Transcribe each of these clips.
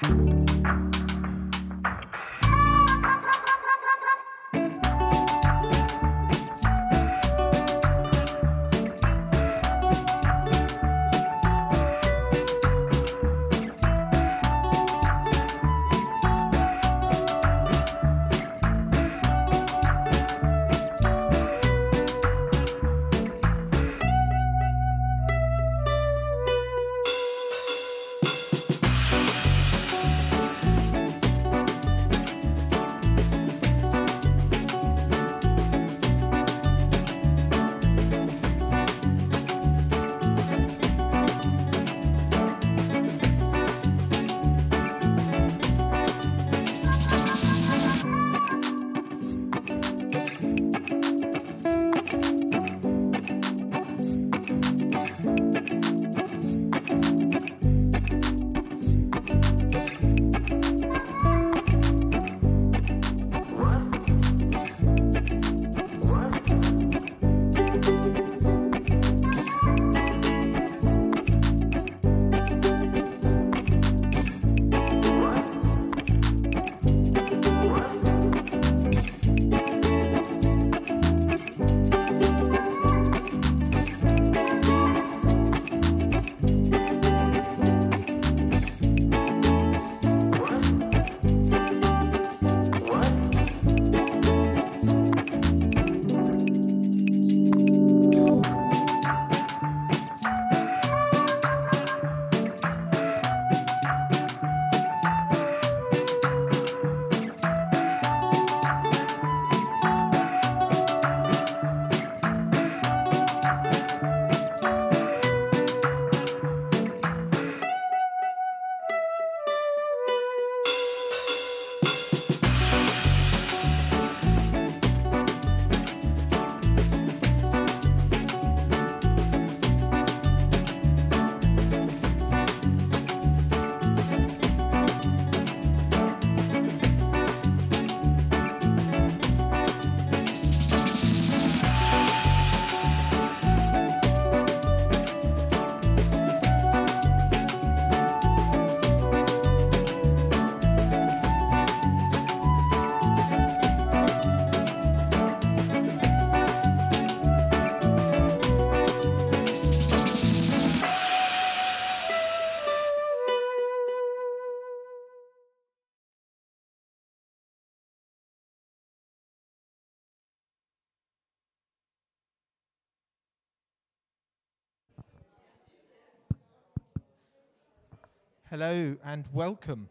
Hello and welcome.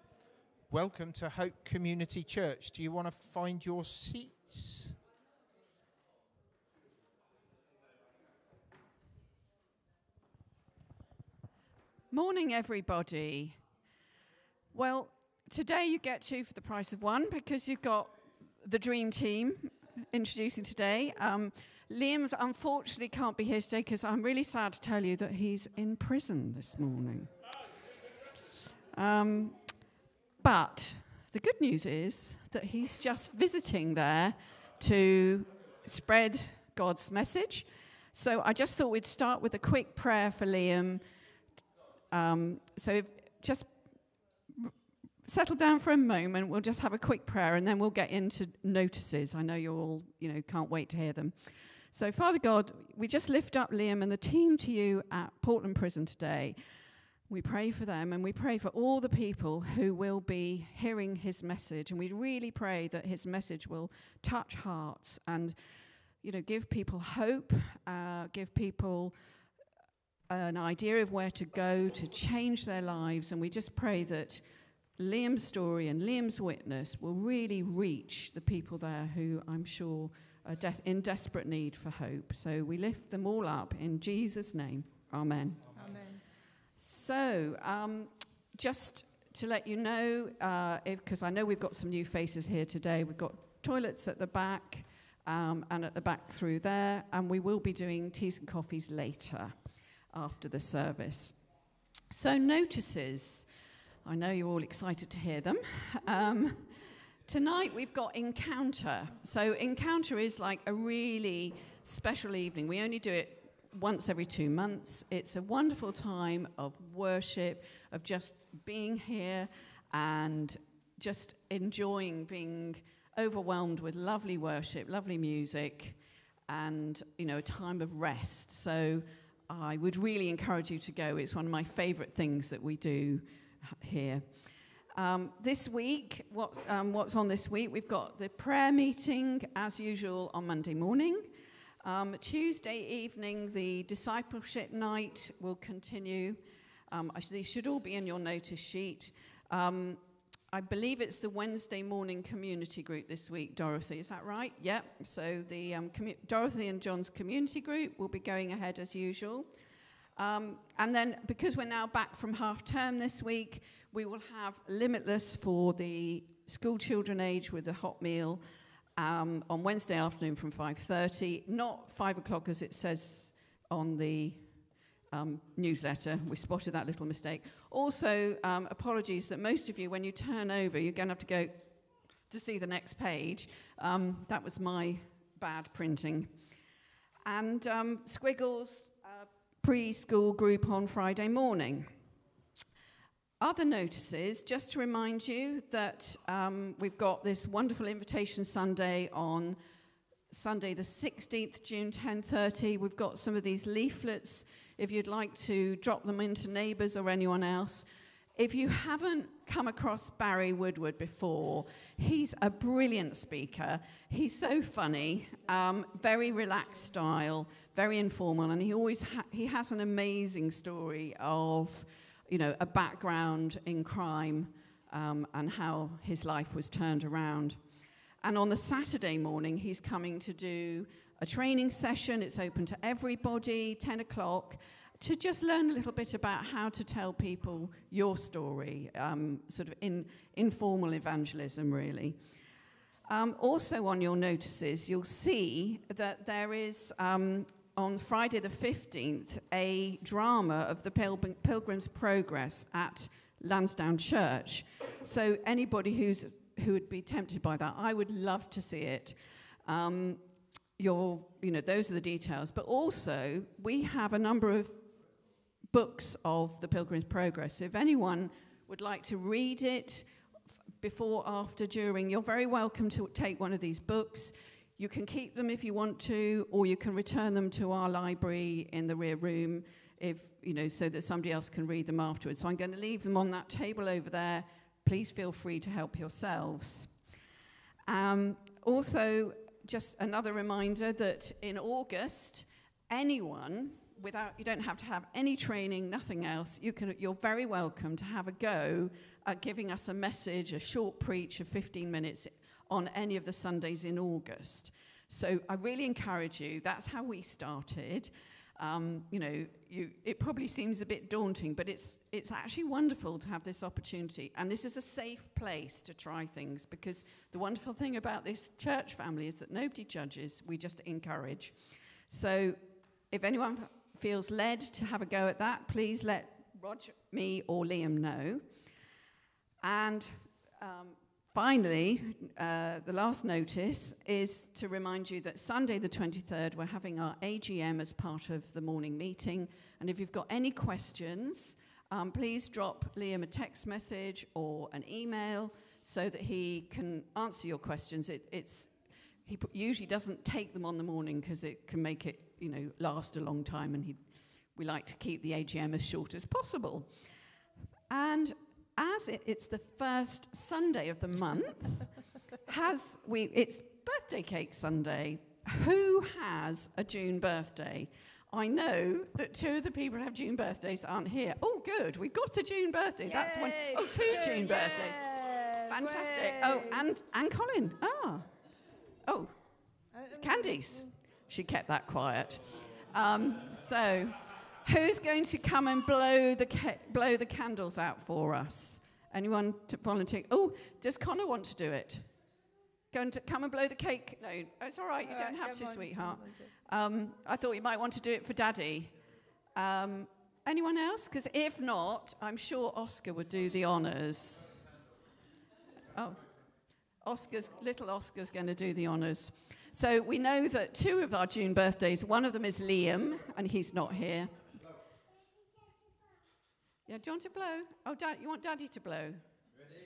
Welcome to Hope Community Church. Do you want to find your seats? Morning, everybody. Well, today you get two for the price of one because you've got the dream team introducing today. Liam unfortunately can't be here today because I'm really sad to tell you that he's in prison this morning. But the good news is that he's just visiting there to spread God's message. So I just thought we'd start with a quick prayer for Liam. Just settle down for a moment. We'll just have a quick prayer and then we'll get into notices. I know you all, can't wait to hear them. So, Father God, we just lift up Liam and the team to you at Portland Prison today. We pray for them and we pray for all the people who will be hearing his message. And we really pray that his message will touch hearts and, give people hope, give people an idea of where to go to change their lives. And we just pray that Liam's story and Liam's witness will really reach the people there who I'm sure are in desperate need for hope. So we lift them all up in Jesus' name. Amen. Amen. So just to let you know, because I know we've got some new faces here today, we've got toilets at the back and at the back through there, and we will be doing teas and coffees later after the service. So notices. I know you're all excited to hear them. Tonight we've got Encounter. So Encounter is like a really special evening. We only do it once every 2 months. It's a wonderful time of worship, of just being here and just enjoying being overwhelmed with lovely worship, lovely music, and, you know, a time of rest. So I would really encourage you to go. It's one of my favourite things that we do here. This week, what's on this week? We've got the prayer meeting, as usual, on Monday morning. Tuesday evening, the discipleship night will continue. These should all be in your notice sheet. I believe it's the Wednesday morning community group this week, Dorothy. Is that right? Yep. So the Dorothy and John's community group will be going ahead as usual. And then, because we're now back from half term this week, we will have Limitless for the school children age with a hot meal on Wednesday afternoon from 5:30. Not 5 o'clock as it says on the newsletter. We spotted that little mistake. Also, apologies that most of you, when you turn over, you're going to have to go to see the next page. That was my bad printing. And Squiggles preschool group on Friday morning. Other notices, just to remind you that we've got this wonderful Invitation Sunday on Sunday the 16th, June, 10:30. We've got some of these leaflets if you'd like to drop them into neighbours or anyone else. If you haven't come across Barry Woodward before, he's a brilliant speaker. He's so funny, very relaxed style, very informal, and he always he has an amazing story of, you know, a background in crime and how his life was turned around. And on the Saturday morning, he's coming to do a training session. It's open to everybody, 10 o'clock, to just learn a little bit about how to tell people your story, sort of informal evangelism, really. Also on your notices, you'll see that there is, on Friday the 15th, a drama of the Pilgrim's Progress at Lansdowne Church. So anybody who would be tempted by that, I would love to see it. Those are the details. But also, we have a number of books of the Pilgrim's Progress. If anyone would like to read it before, after, during, you're very welcome to take one of these books. You can keep them if you want to, or you can return them to our library in the rear room, so that somebody else can read them afterwards. So I'm going to leave them on that table over there. Please feel free to help yourselves. Also, just another reminder that in August, anyone, you don't have to have any training, nothing else, you're very welcome to have a go at giving us a message, a short preach of 15 minutes on any of the Sundays in August. So I really encourage you. That's how we started. It probably seems a bit daunting, but it's actually wonderful to have this opportunity. And this is a safe place to try things, because the wonderful thing about this church family is that nobody judges, we just encourage. So if anyone feels led to have a go at that, please let Roger, me, or Liam know. And finally, the last notice is to remind you that Sunday the 23rd, we're having our AGM as part of the morning meeting. And if you've got any questions, please drop Liam a text message or an email so that he can answer your questions. He usually doesn't take them on the morning because it can make it, last a long time, and we like to keep the AGM as short as possible. And as it's the first Sunday of the month, it's Birthday Cake Sunday. Who has a June birthday? I know that two of the people who have June birthdays aren't here. Oh, good. We've got a June birthday. Yay. That's one. Oh, two June birthdays. Fantastic. Way. Oh, and Colin. Ah. Oh, Candice. She kept that quiet. So, who's going to come and blow the candles out for us? Anyone to volunteer? Oh, does Connor want to do it? Come and blow the cake? No, it's all right. You don't have to, sweetheart. I thought you might want to do it for Daddy. Anyone else? Because if not, I'm sure Oscar would do the honours. Oh, little Oscar's going to do the honours. So we know that 2 of our June birthdays, one of them is Liam, and he's not here. Yeah, do you want to blow? Oh, Dad, you want Daddy to blow? Ready?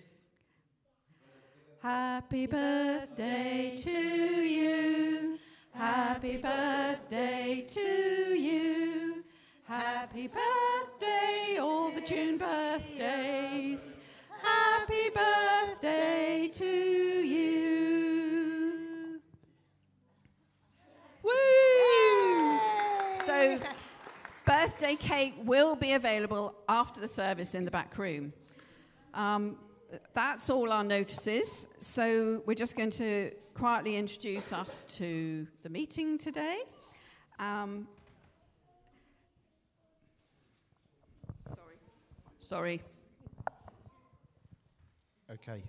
Happy birthday to you. Happy birthday to you. Happy birthday, all the June birthdays. Happy birthday to you. Woo! So, birthday cake will be available after the service in the back room. That's all our notices. So, we're just going to quietly introduce us to the meeting today. Sorry. Okay.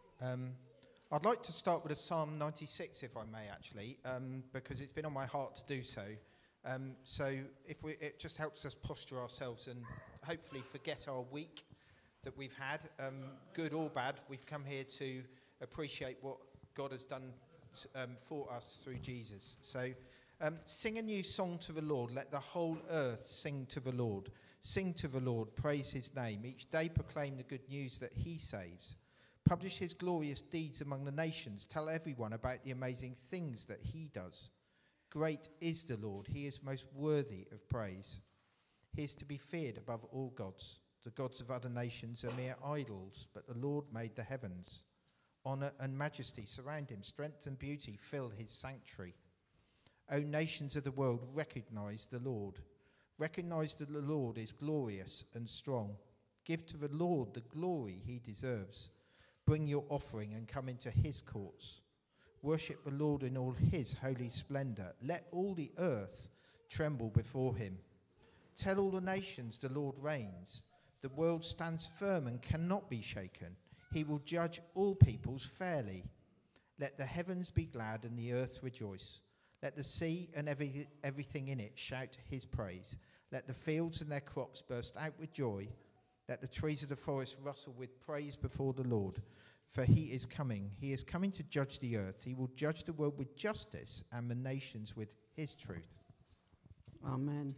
I'd like to start with a Psalm 96, if I may, actually, because it's been on my heart to do so. So it just helps us posture ourselves and hopefully forget our week that we've had, good or bad. We've come here to appreciate what God has done for us through Jesus. So sing a new song to the Lord. Let the whole earth sing to the Lord. Sing to the Lord, praise his name. Each day proclaim the good news that he saves. Publish his glorious deeds among the nations. Tell everyone about the amazing things that he does. Great is the Lord. He is most worthy of praise. He is to be feared above all gods. The gods of other nations are mere idols, but the Lord made the heavens. Honor and majesty surround him. Strength and beauty fill his sanctuary. O nations of the world, recognize the Lord. Recognize that the Lord is glorious and strong. Give to the Lord the glory he deserves. Bring your offering and come into his courts. Worship the Lord in all his holy splendor. Let all the earth tremble before him. Tell all the nations the Lord reigns. The world stands firm and cannot be shaken. He will judge all peoples fairly. Let the heavens be glad and the earth rejoice. Let the sea and everything in it shout his praise. Let the fields and their crops burst out with joy. Let the trees of the forest rustle with praise before the Lord. For he is coming. He is coming to judge the earth. He will judge the world with justice and the nations with his truth. Amen.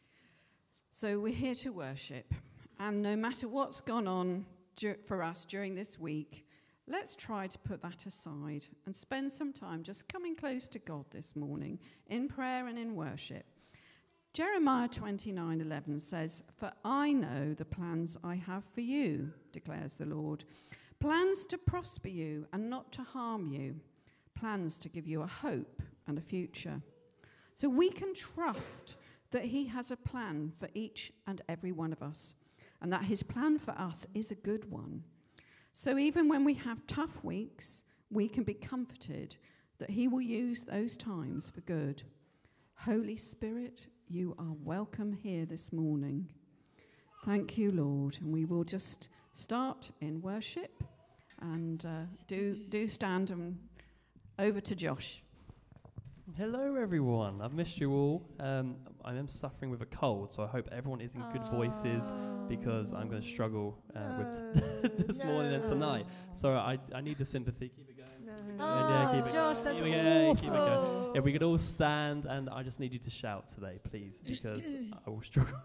So we're here to worship. And no matter what's gone on for us during this week, let's try to put that aside and spend some time just coming close to God this morning in prayer and in worship. Jeremiah 29:11 says, "For I know the plans I have for you, declares the Lord. Plans to prosper you and not to harm you. Plans to give you a hope and a future." So we can trust that he has a plan for each and every one of us, and that his plan for us is a good one. So even when we have tough weeks, we can be comforted that he will use those times for good. Holy Spirit, you are welcome here this morning. Thank you, Lord. And we will just start in worship and do stand and over to Josh. Hello, everyone. I've missed you all. I am suffering with a cold, so I hope everyone is in good voices because I'm going to struggle with this morning and tonight. So I need the sympathy. Keep it going. Josh, that's awful. Keep it going. If we could all stand, and I just need you to shout today, please, because I will struggle.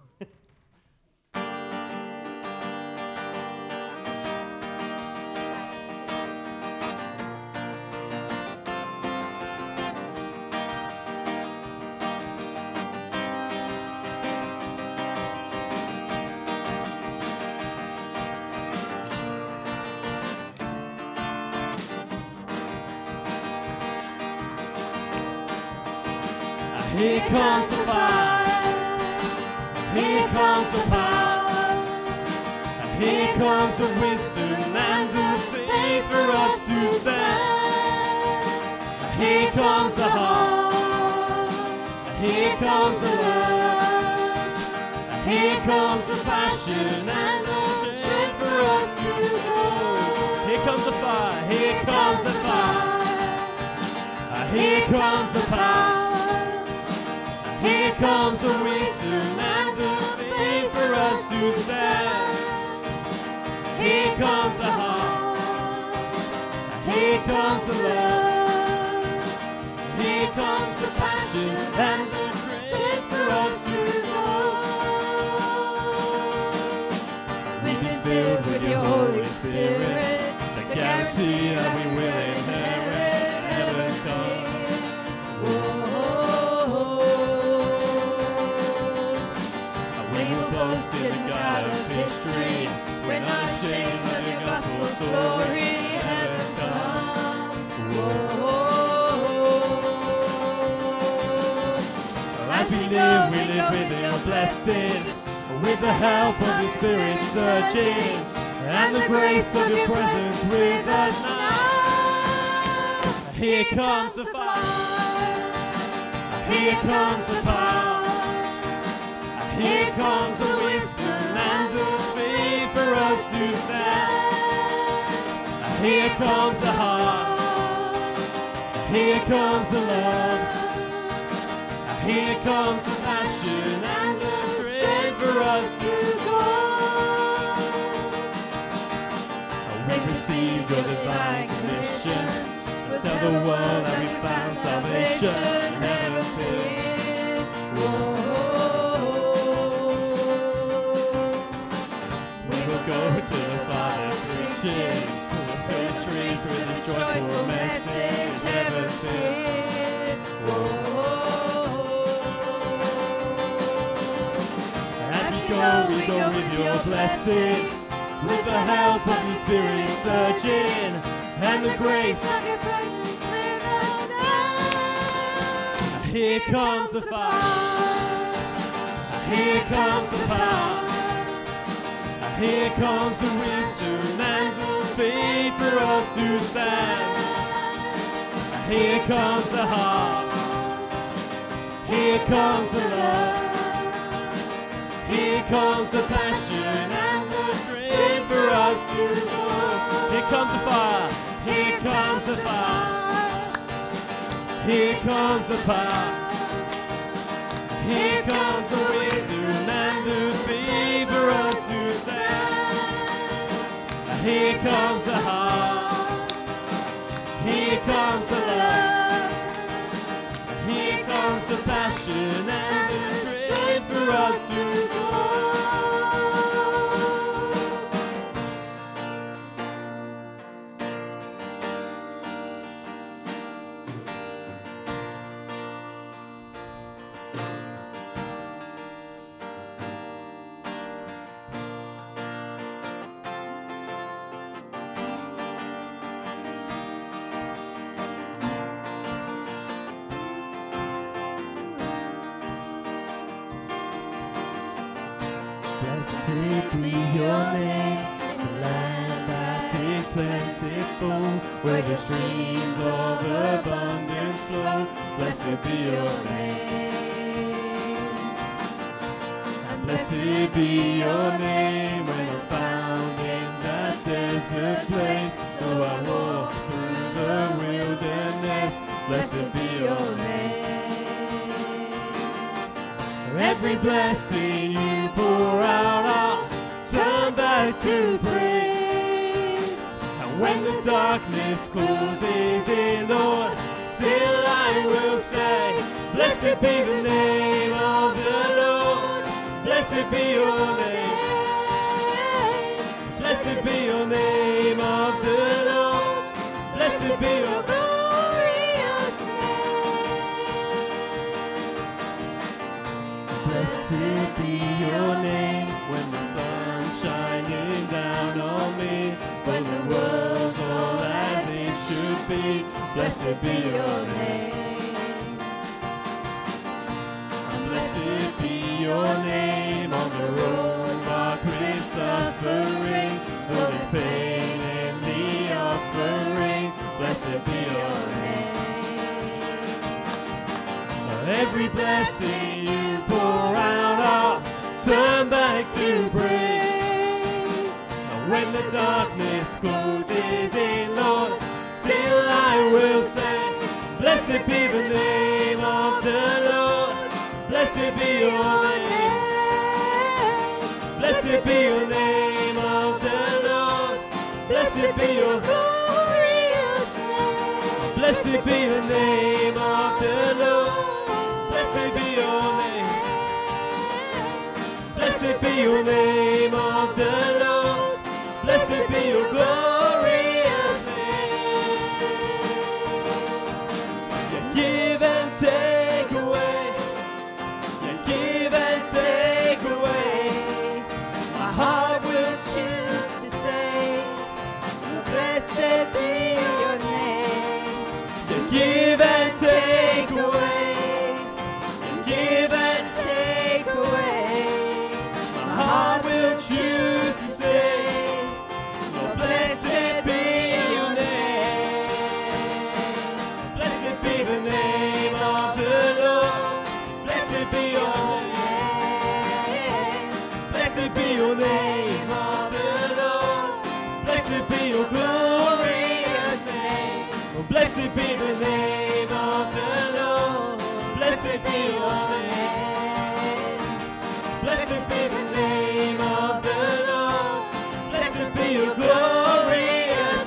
Here comes the fire, here comes the power, and here comes the wisdom and the faith for us to stand. Here comes the heart, here comes the love, here comes the passion and the strength for us to go. Here comes the fire, here comes the fire, here comes the power. Here comes the wisdom and the faith for us to stand. Here comes the heart, here comes the love, here comes the passion and the strength for us to go. We've been filled with your Holy Spirit, the guarantee that we will inherit heaven's come. We will boast in the God of history. We're not ashamed of your gospel's glory. Heaven's come. As we live with your blessing, with the help of your Spirit searching, and the grace of your presence with us now. Here comes the fire. Here comes the power. Here comes the wisdom and the faith for us to stand. Here comes the heart. Here comes the love. Here comes the passion and the strength for us to go. We received your divine commission. Tell the world that we found salvation. Heaven's here. We will go to the Father's riches, with pastries, with a joyful message. Heaven's here. As we go with your blessing, with the help of your Spirit searching, and the grace of your presence with us now. Here comes the fire. Here comes the power. Here comes the wisdom and the faith for us to stand. Here comes the heart. Here comes the love. Here comes the passion and the strength for us to go. Here comes the fire. Here comes the fire. Here comes the power. Here comes the wisdom and the faith for us to stand. Here comes the heart. Here comes the love. Here comes the passion and the strength for us to go. Blessed be your name, the land that is plentiful, where the streams of abundance flow. Blessed be your name. And blessed be your name when I'm found in that desert place. Though I walk through the wilderness, blessed be your name. Every blessing you pour out, I'll turn back to praise. And when the darkness closes in, Lord, still I will say, blessed be the name of the Lord. Blessed be your name. Blessed be your name of the Lord. Blessed be your glorious name. Blessed be your name when the sun's shining down on me, when the world's all as it should be. Blessed be your name. And blessed be your name on the road marked with suffering, though there's pain in the offering. Blessed be your name. Every blessing you pour out, I'll turn back to praise. And when the darkness closes in, Lord, still I will say, blessed be the name of the Lord. Blessed be your name. Blessed be your name of the Lord. Blessed be your glorious name. Blessed be the name of the your name of the Lord. Blessed be your glorious name. You give and take away. You give and take away. My heart will choose to say, blessed be your name. You give and take away. You give and take away. My heart will choose to say, blessed be your name. Blessed be the name of the Lord. Blessed be your name. Blessed be your name of the Lord. Blessed be your glorious name. Oh, blessed be the name of the Lord. Blessed be your name. Blessed be the name of the Lord. Blessed be your glorious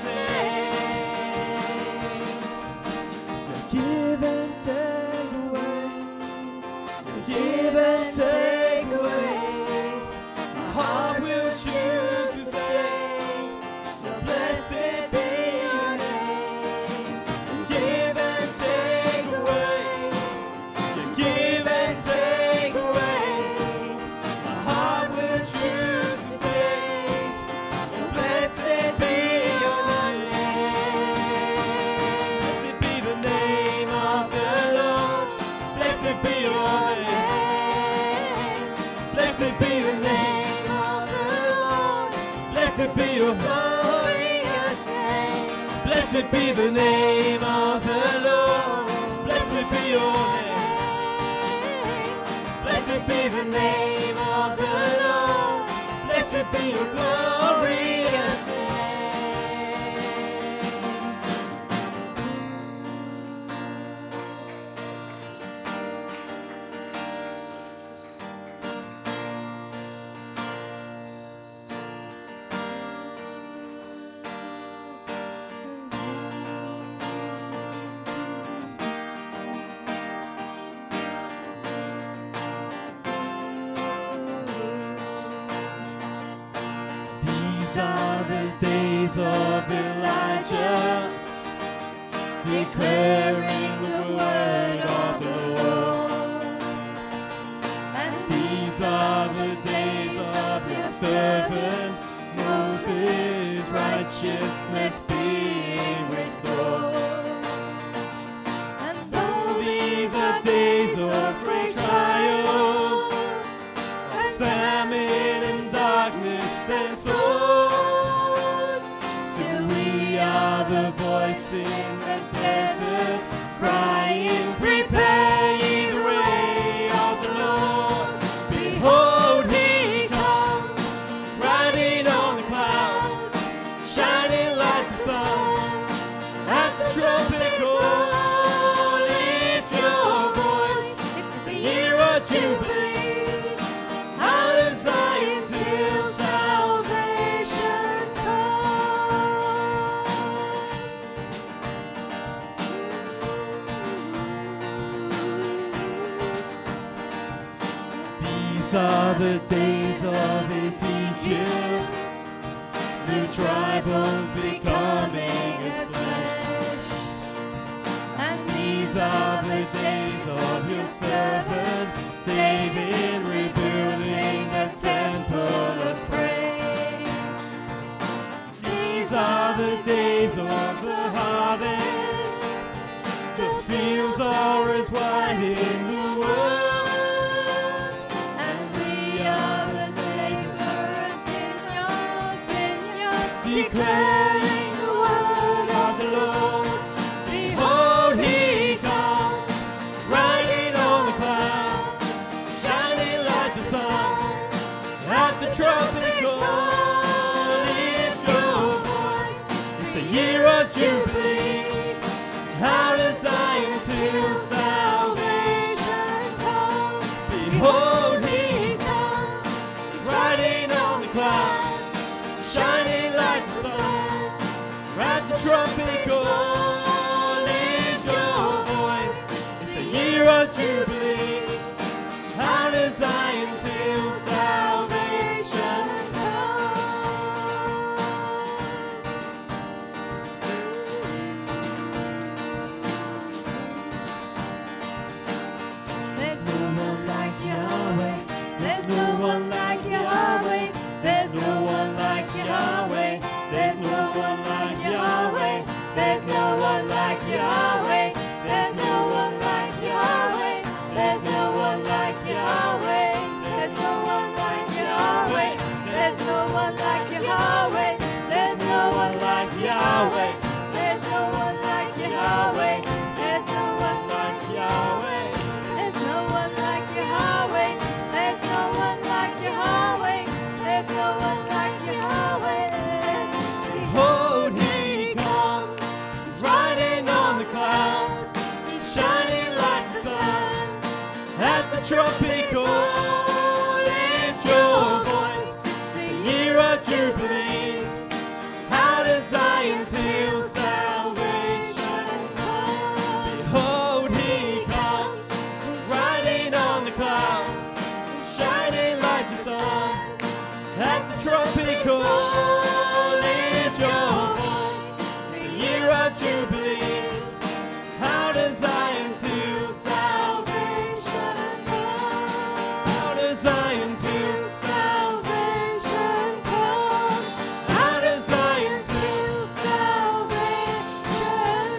name. You give and take away. You give and take away. My heart will choose to say, blessed be your name. You give and take away. You give and take away. My heart will choose to say, blessed be your name. Blessed be the name of the Lord. Blessed be your name. Blessed be the name of the Lord. Blessed be your glorious name. Blessed be the name of the Lord. Blessed be your name. Blessed be the name of the Lord. Blessed be your glorious name. These are the days of Elijah, declaring the word of the Lord. And these are the days of your servant Moses, righteousness being restored. And though these are days of great trials, of famine and darkness and sword, still we are the voice in the desert, crying, prepare ye the way of the Lord. Behold, he comes, riding on the clouds, shining like the sun. At the trumpet call, lift your voice, it's the year of Jubilee. Out of Zion till salvation comes. These are the days of Ezekiel, the dry bones becoming as flesh. And these are the days of your servant David, rebuilding the temple of praise. These are the days of the harvest, the fields are as white in the world, and we are the laborers in your vineyard, declaring the word of the Lord. Behold, he comes, riding on the clouds, shining like the sun. At the trumpet call, lift your voice, it's the year of Jubilee. Out of Zion till salvation comes. Behold, he comes, he's riding on the clouds, shining like the sun. At the trumpet call, lift your voice, it's the year of Jubilee. Out of Zion till salvation the trumpet call, lift your voice, the year of Jubilee. Out of Zion till salvation comes. Behold, he comes, riding on the clouds, shining like the sun. At the trumpet call, lift your voice, the year of Jubilee. Out of Zion till salvation comes. Out of Zion till salvation comes. Out of Zion till salvation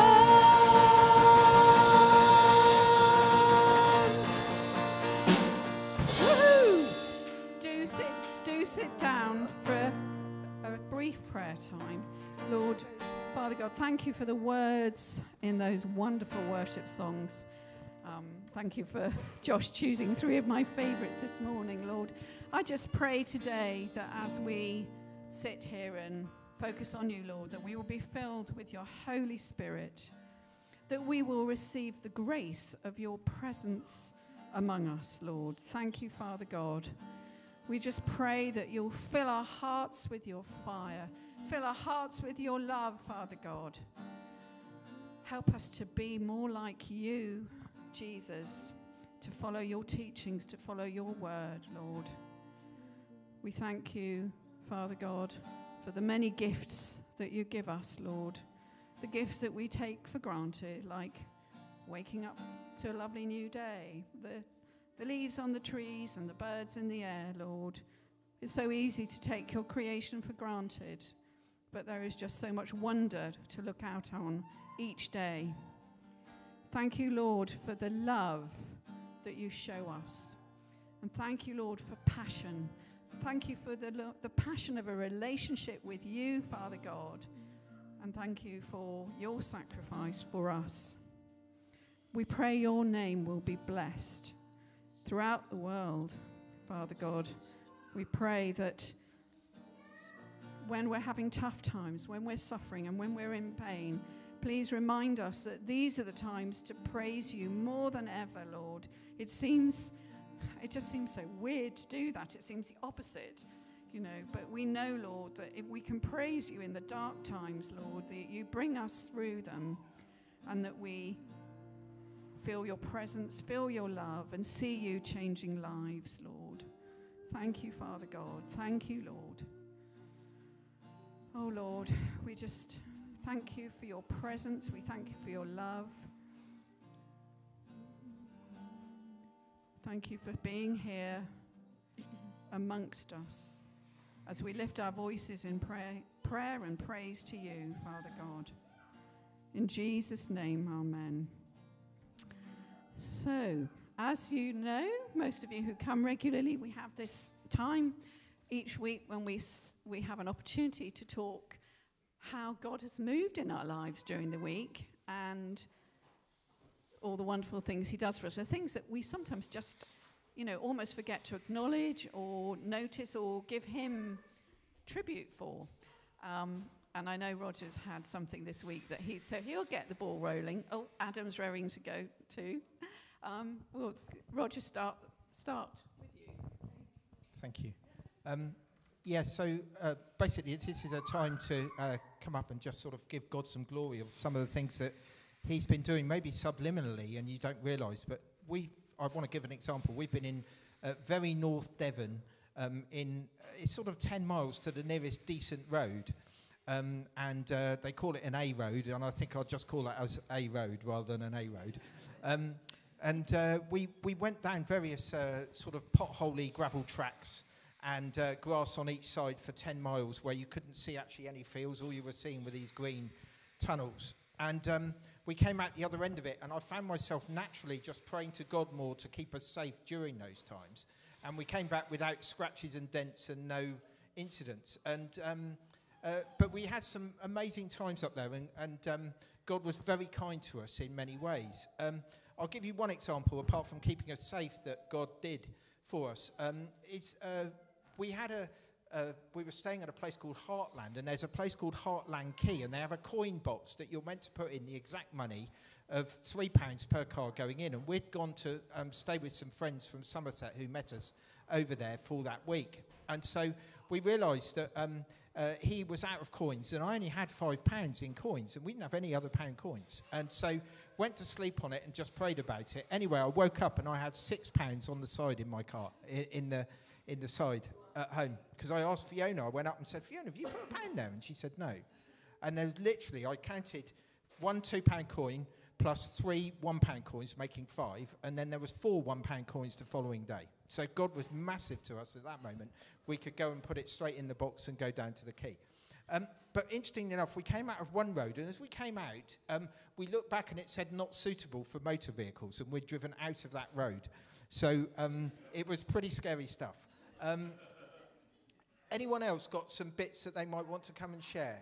comes. Woohoo! Do sit down for a brief prayer time. Lord, Father God, thank you for the words in those wonderful worship songs. Thank you for Josh choosing 3 of my favorites this morning, Lord. I just pray today that as we sit here and focus on you, Lord, that we will be filled with your Holy Spirit, that we will receive the grace of your presence among us, Lord. Thank you, Father God. We just pray that you'll fill our hearts with your fire, fill our hearts with your love, Father God. Help us to be more like you, Jesus, to follow your teachings, to follow your word, Lord. We thank you, Father God, for the many gifts that you give us, Lord. The gifts that we take for granted, like waking up to a lovely new day, the leaves on the trees and the birds in the air, Lord. It's so easy to take your creation for granted, but there is just so much wonder to look out on each day. Thank you, Lord, for the love that you show us. And thank you, Lord, for passion. Thank you for the passion of a relationship with you, Father God. And thank you for your sacrifice for us. We pray your name will be blessed throughout the world, Father God. We pray that when we're having tough times, when we're suffering and when we're in pain, please remind us that these are the times to praise you more than ever, Lord. It just seems so weird to do that. It seems the opposite, but we know, Lord, that if we can praise you in the dark times, Lord, that you bring us through them and that we feel your presence, feel your love, and see you changing lives, Lord. Thank you, Father God. Thank you, Lord. Oh, Lord, we just thank you for your presence. We thank you for your love. Thank you for being here amongst us as we lift our voices in prayer and praise to you, Father God. In Jesus' name, amen. So, as you know, most of you who come regularly, we have this time each week when we have an opportunity to talk how God has moved in our lives during the week and all the wonderful things he does for us. There are things that we sometimes just, almost forget to acknowledge or notice or give him tribute for. And I know Roger's had something this week that he'll get the ball rolling. Oh, Adam's raring to go too. Roger, start with you. Thank you. So basically this is a time to come up and just sort of give God some glory of some of the things that he's been doing, maybe subliminally, and you don't realise. But I want to give an example. We've been in very North Devon, it's sort of 10 miles to the nearest decent road. And they call it an A road, and I think I'll just call it as A road rather than an A road. We went down various sort of potholey gravel tracks and grass on each side for 10 miles where you couldn't see actually any fields. All you were seeing were these green tunnels. And we came out the other end of it, and I found myself naturally just praying to God more to keep us safe during those times. And we came back without scratches and dents and no incidents. But we had some amazing times up there, and God was very kind to us in many ways. I'll give you one example, apart from keeping us safe, that God did for us. We were staying at a place called Heartland, and there's a place called Heartland Key, and they have a coin box that you're meant to put in the exact money of £3 per car going in. And we'd gone to stay with some friends from Somerset who met us over there for that week. And so we realised that he was out of coins, and I only had £5 in coins, and we didn't have any other pound coins. And so went to sleep on it and just prayed about it. Anyway, I woke up and I had £6 on the side in my car, in the side at home. Because I asked Fiona, I went up and said, Fiona, have you put £1 there? And she said no. And there was literally, I counted one £2 coin plus 3 £1 coins, making 5, and then there was 4 £1 coins the following day. So God was massive to us at that moment. We could go and put it straight in the box and go down to the quay. But interestingly enough, we came out of one road, and as we came out, we looked back and it said not suitable for motor vehicles, and we'd driven out of that road. So it was pretty scary stuff. Anyone else got some bits that they might want to come and share?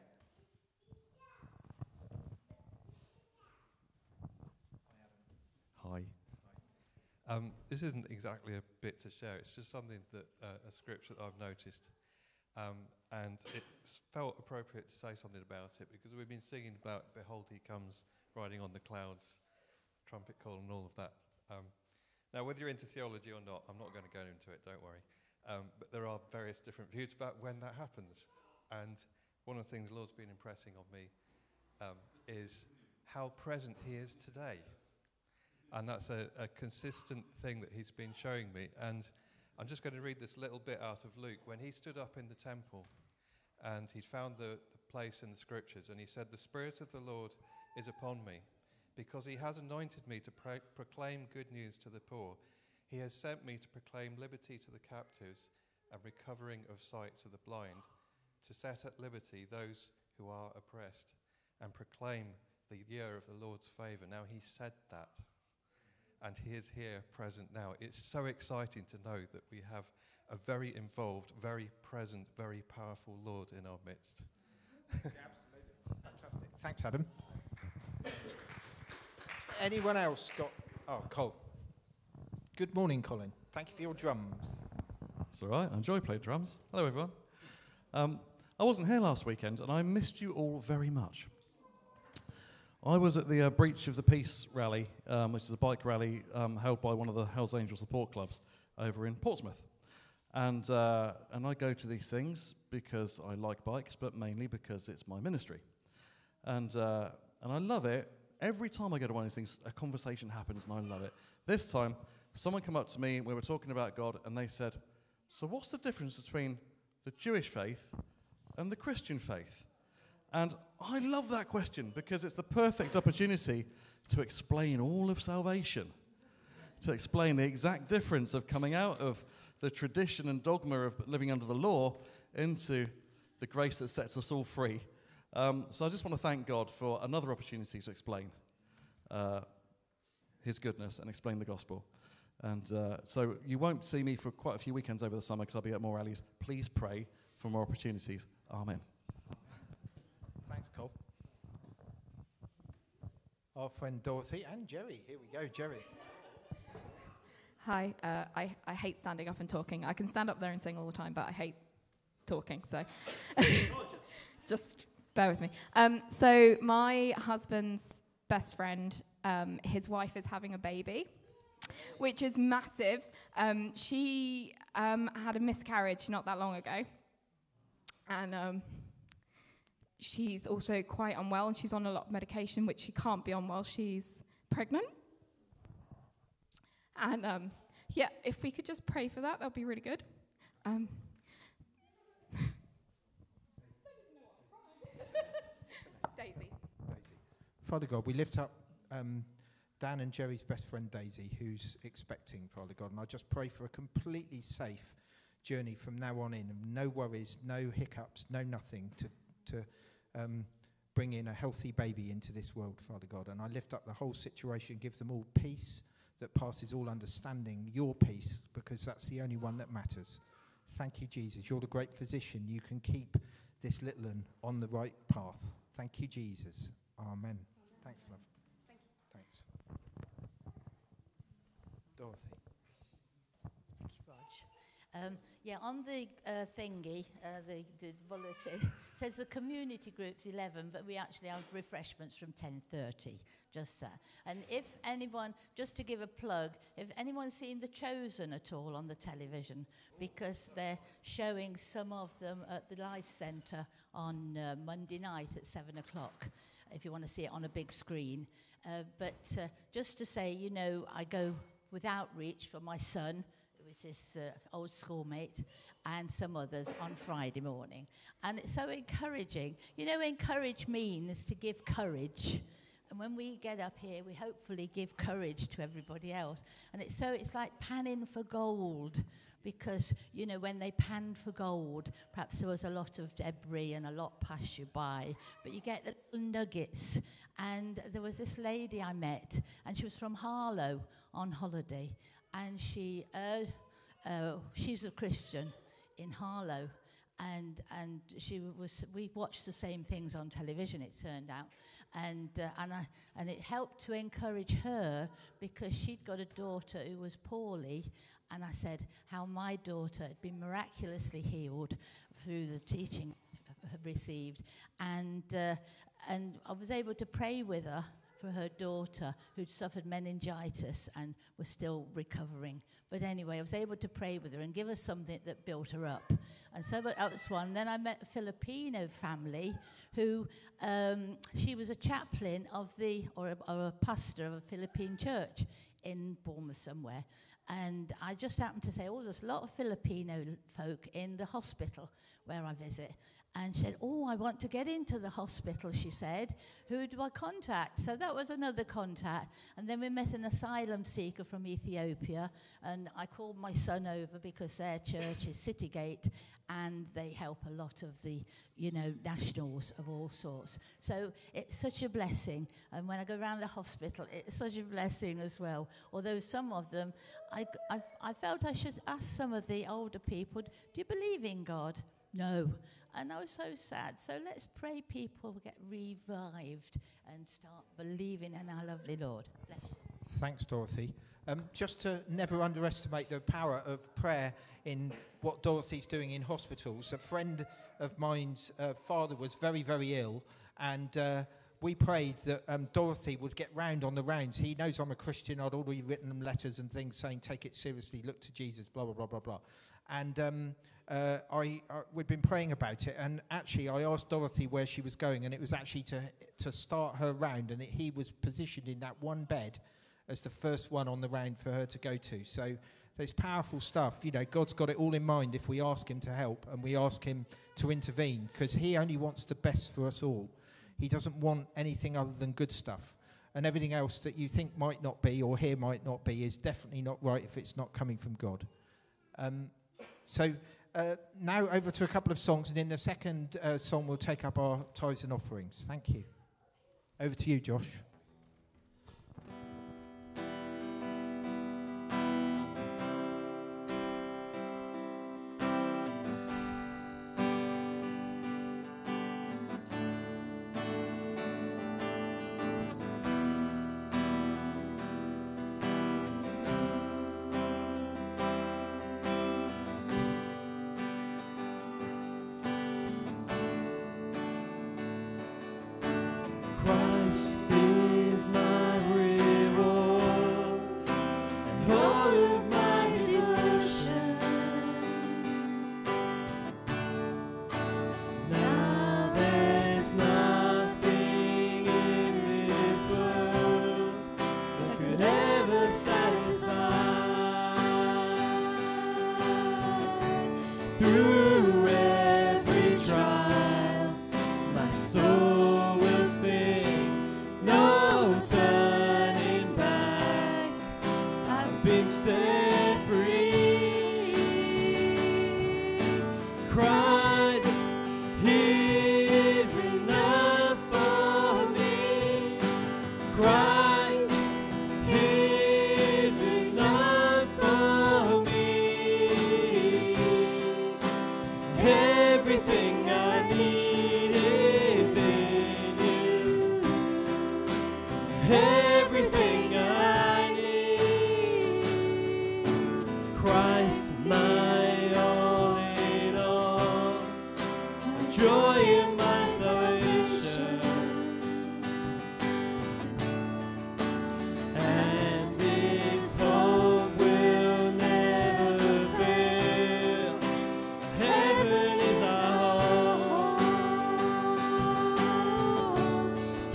Hi. This isn't exactly a bit to share. It's just something that a scripture that I've noticed, and it felt appropriate to say something about it because we've been singing about "Behold, He comes riding on the clouds," trumpet call, and all of that. Now, whether you're into theology or not, I'm not going to go into it. Don't worry. But there are various different views about when that happens, and one of the things the Lord's been impressing on me is how present He is today. And that's a consistent thing that he's been showing me. And I'm just going to read this little bit out of Luke. When he stood up in the temple and he'd found the place in the scriptures, and he said, "The Spirit of the Lord is upon me, because he has anointed me to proclaim good news to the poor. He has sent me to proclaim liberty to the captives and recovering of sight to the blind, to set at liberty those who are oppressed, and proclaim the year of the Lord's favour." Now, he said that. And he is here, present now. It's so exciting to know that we have a very involved, very present, very powerful Lord in our midst. Yeah, absolutely. Fantastic. Thanks, Adam. Anyone else got... Oh, Cole. Good morning, Colin. Thank you for your drums. It's all right. I enjoy playing drums. Hello, everyone. I wasn't here last weekend, and I missed you all very much. I was at the Breach of the Peace rally, which is a bike rally held by one of the Hells Angels support clubs over in Portsmouth. And I go to these things because I like bikes, but mainly because it's my ministry. And I love it. Every time I go to one of these things, a conversation happens, and I love it. This time, someone came up to me, we were talking about God, and they said, "So what's the difference between the Jewish faith and the Christian faith?" And I love that question because it's the perfect opportunity to explain all of salvation, to explain the exact difference of coming out of the tradition and dogma of living under the law into the grace that sets us all free. So I just want to thank God for another opportunity to explain his goodness and explain the gospel. And so you won't see me for quite a few weekends over the summer because I'll be at more rallies. Please pray for more opportunities. Amen. Thanks, Cole. Our friend Dorothy and Jerry. Here we go, Jerry. Hi. I hate standing up and talking. I can stand up there and sing all the time, but I hate talking, so just bear with me. So my husband's best friend, his wife is having a baby, which is massive. She had a miscarriage not that long ago, and she's also quite unwell, and she's on a lot of medication, which she can't be on while she's pregnant. And yeah, if we could just pray for that, that would be really good. Daisy. Father God, we lift up Dan and Jerry's best friend Daisy, who's expecting, Father God, and I just pray for a completely safe journey from now on in, and no worries, no hiccups, no nothing to bring in a healthy baby into this world, Father God. And I lift up the whole situation, give them all peace that passes all understanding, your peace, because that's the only one that matters. Thank you, Jesus. You're the great physician. You can keep this little one on the right path. Thank you, Jesus. Amen. Thanks, love. Thank you. Thanks. Dorothy. Thank you, Yeah, on the thingy, the bulletin, says the community group's 11, but we actually have refreshments from 10:30, just that. And if anyone, just to give a plug, if anyone's seen The Chosen at all on the television, because they're showing some of them at the Life Centre on Monday night at 7 o'clock, if you want to see it on a big screen. But just to say, you know, I go with outreach for my son, with his old schoolmate, and some others on Friday morning. And it's so encouraging. You know, encourage means to give courage. And when we get up here, we hopefully give courage to everybody else. And it's like panning for gold. Because, you know, when they panned for gold, perhaps there was a lot of debris and a lot passed you by. But you get the little nuggets. And there was this lady I met, and she was from Harlow on holiday. And she's a Christian in Harlow, and we watched the same things on television, it turned out, and it helped to encourage her, because she'd got a daughter who was poorly, and I said how my daughter had been miraculously healed through the teaching I've received, and I was able to pray with her for her daughter who'd suffered meningitis and was still recovering. But anyway, I was able to pray with her and give her something that built her up. And so that was one. Then I met a Filipino family who, she was a chaplain or a pastor of a Philippine church in Bournemouth somewhere. And I just happened to say, oh, there's a lot of Filipino folk in the hospital where I visit. And she said, oh, I want to get into the hospital, she said. Who do I contact? So that was another contact. And then we met an asylum seeker from Ethiopia. And I called my son over because their church is Citygate. And they help a lot of the, you know, nationals of all sorts. So it's such a blessing. And when I go around the hospital, it's such a blessing as well. Although some of them, I felt I should ask some of the older people, do you believe in God? No. And I was so sad. So let's pray people get revived and start believing in our lovely Lord. Bless you. Thanks, Dorothy. Just to never underestimate the power of prayer in what Dorothy's doing in hospitals. A friend of mine's father was very, very ill, and we prayed that Dorothy would get round on the rounds. He knows I'm a Christian. I'd already written them letters and things saying, take it seriously, look to Jesus, blah, blah, blah, blah, blah. And we'd been praying about it, and actually I asked Dorothy where she was going, and it was actually to start her round, and he was positioned in that one bed as the first one on the round for her to go to. So there's powerful stuff. You know, God's got it all in mind if we ask him to help and we ask him to intervene, because he only wants the best for us all. He doesn't want anything other than good stuff. And everything else that you think might not be or here might not be is definitely not right if it's not coming from God. So now over to a couple of songs, and in the second song we'll take up our tithes and offerings. Thank you. Over to you, Josh.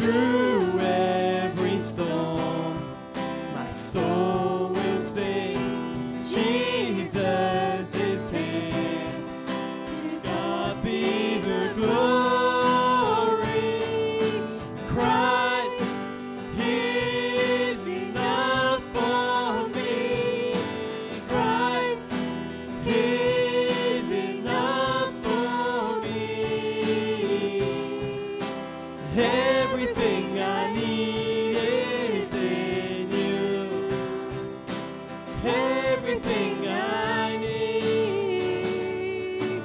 through every storm, my soul will sing, Jesus is here. To God be the glory, Christ is enough for me. Christ is enough for me. Everything I need is in you. Everything I need.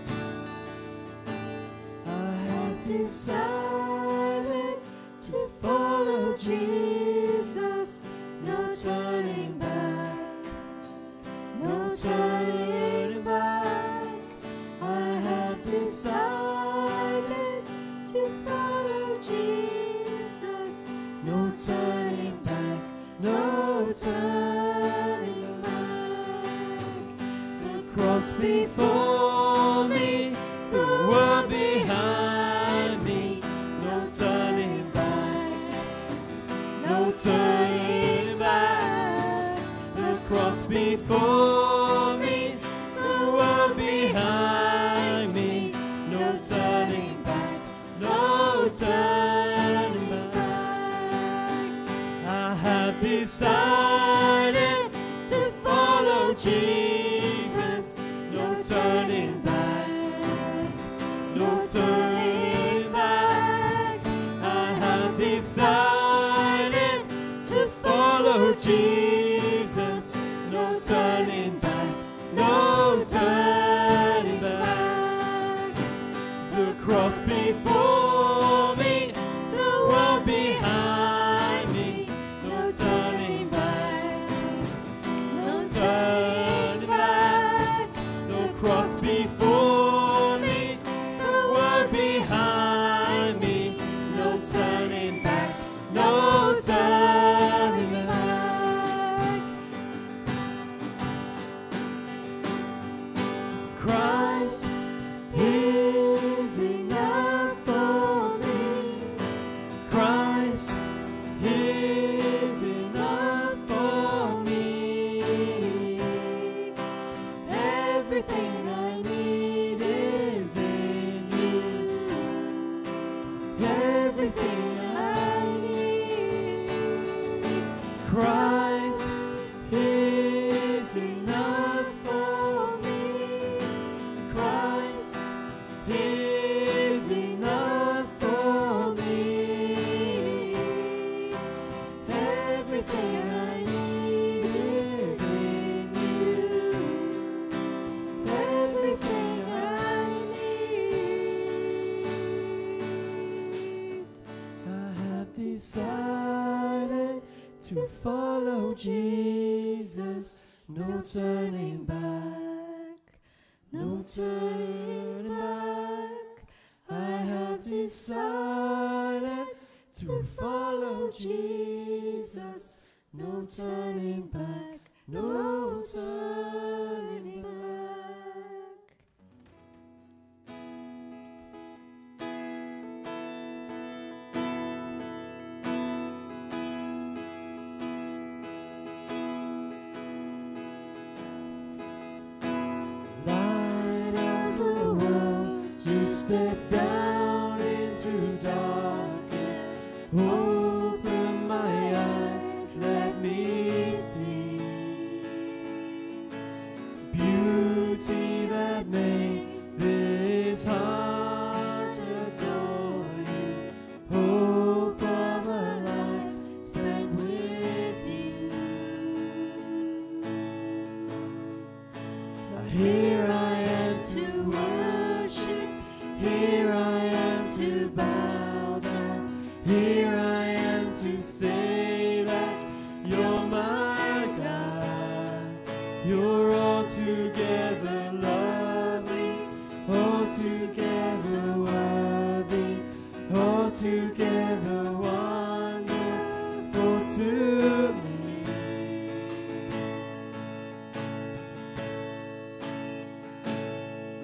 I have decided to follow Jesus. No turning back. No turning back. I have decided to follow Jesus. No turning back. No turning back. The cross before me, the world behind me. No turning back. No turning back. The cross before me, the world behind me. No turning back. No turning back. I have decided to follow Jesus. No turning back. No turning back. I have decided to follow Jesus. No turning back. No turning back. The cross before me, the world behind me. No turning back. No turning back. The cross before me, the world behind me. No turning back. No turning back. Christ is enough for me. Christ is enough for me. Everything I need is in you. Everything I need. Christ is enough for me. Christ is enough for me. Everything I need is in you. Everything I need. I have decided to follow Jesus. No turning back. No turning back. I have decided to follow Jesus. No turning back. No turning back. Light of the world, you step down into darkness. Open my eyes, let me see beauty that made this heart adore you. Hope of a life spent with you. So here I am to worship. Here I am to bow down. Here I am to say that you're my God. You're altogether lovely, altogether worthy, altogether wonderful to me.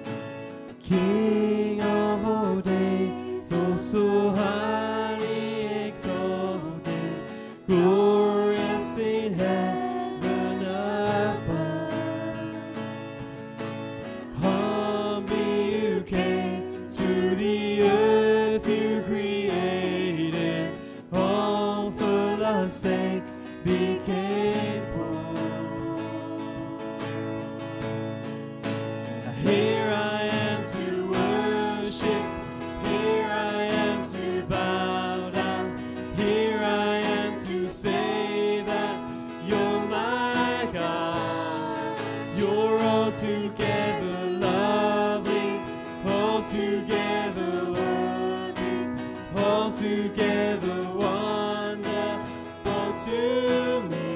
King of all days, oh so highly altogether wonderful to me.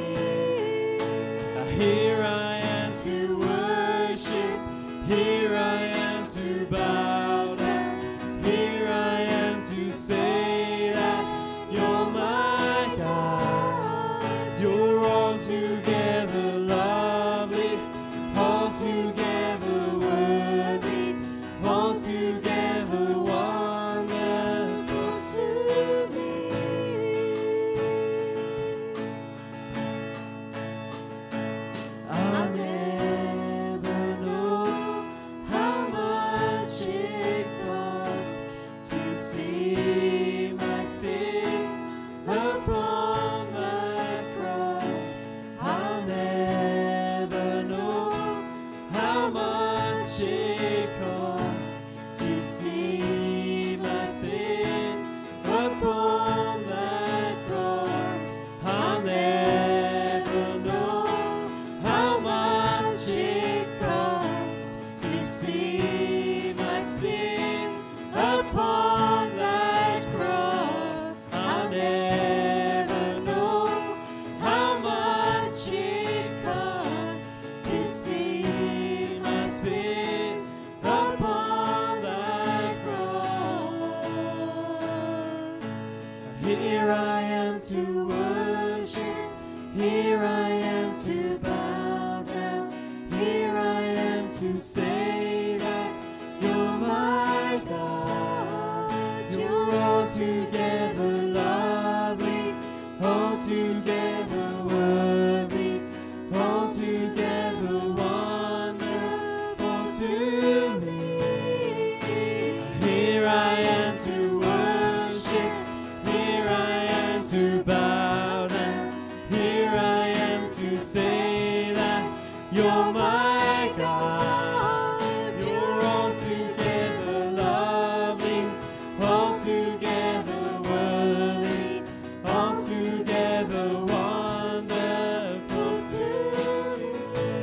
Here I am to worship, here I am to bow down, here I am to say that you're my God. You're altogether lovely, altogether worthy, altogether wonderful to me. I'll never know how much it costs to see my sin upon that cross. I'll never know how much it costs to see my sin upon that cross. I'll never know how much it costs to see my sin upon that cross. I'll never know how much it costs to see my sin upon that cross. Here I am to worship, here I am to bow down, here I am to say that you're my God. You're altogether lovely, altogether worthy, altogether wonderful to me. Here I am to worship, here I am to bow down, here I am to say that you're my God. You're altogether lovely, altogether worthy, altogether wonderful to me.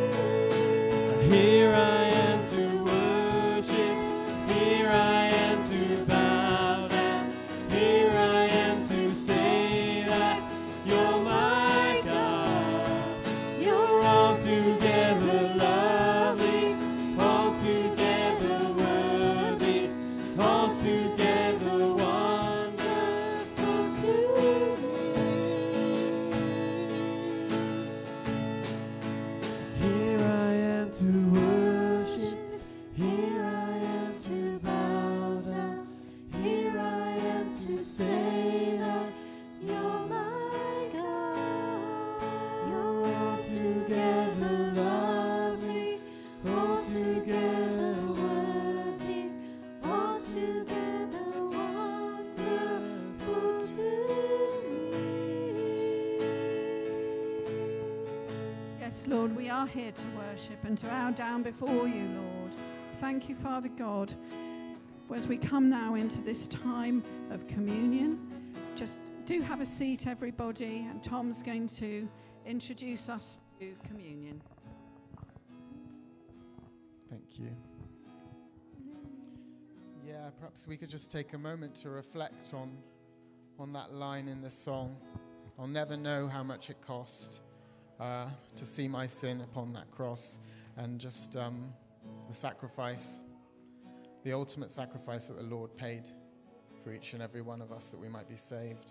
Here I am to worship, here I am to bow down, here I am to say that you're my God. You're altogether lovely, altogether worthy, altogether wonderful to me. Here I am to worship, here I am to bow down, here I am to say that you're my God. You're altogether lovely, altogether worthy, altogether wonderful to me. Yes, Lord, we are here to worship and to bow down before you, Lord. Thank you, Father God. As we come now into this time of communion, just do have a seat, everybody, and Tom's going to introduce us to communion. Thank you. Yeah, perhaps we could just take a moment to reflect on that line in the song. I'll never know how much it cost to see my sin upon that cross, and just the sacrifice, the ultimate sacrifice that the Lord paid for each and every one of us, that we might be saved.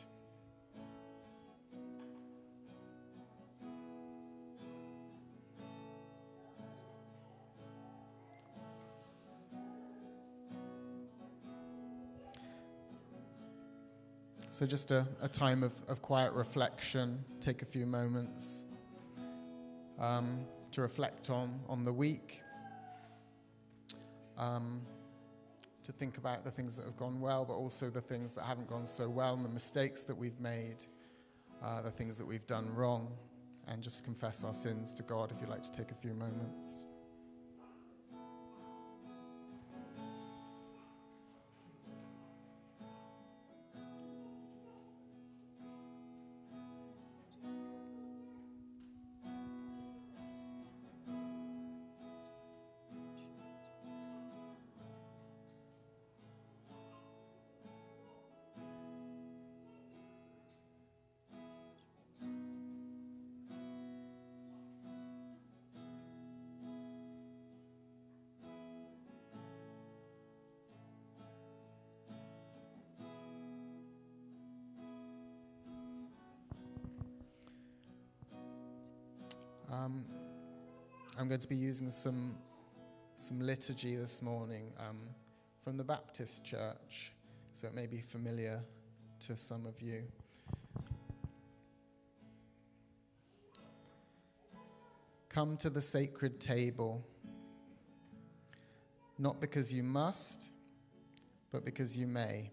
So just a time of quiet reflection. Take a few moments to reflect on the week, to think about the things that have gone well, but also the things that haven't gone so well, and the mistakes that we've made, the things that we've done wrong, and just confess our sins to God if you'd like to take a few moments. I'm going to be using some liturgy this morning from the Baptist Church, so it may be familiar to some of you. Come to the sacred table, not because you must, but because you may.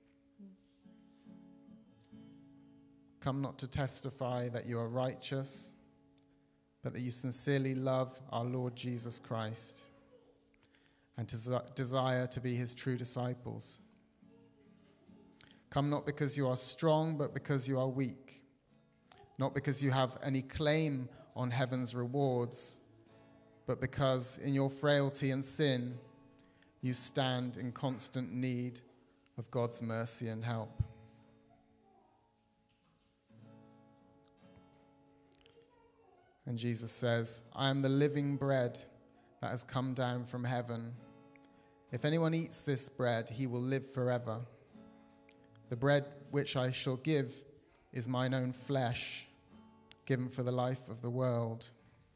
Come not to testify that you are righteous, but that you sincerely love our Lord Jesus Christ and to desire to be his true disciples. Come not because you are strong, but because you are weak, not because you have any claim on heaven's rewards, but because in your frailty and sin, you stand in constant need of God's mercy and help. And Jesus says, I am the living bread that has come down from heaven. If anyone eats this bread, he will live forever. The bread which I shall give is mine own flesh, given for the life of the world.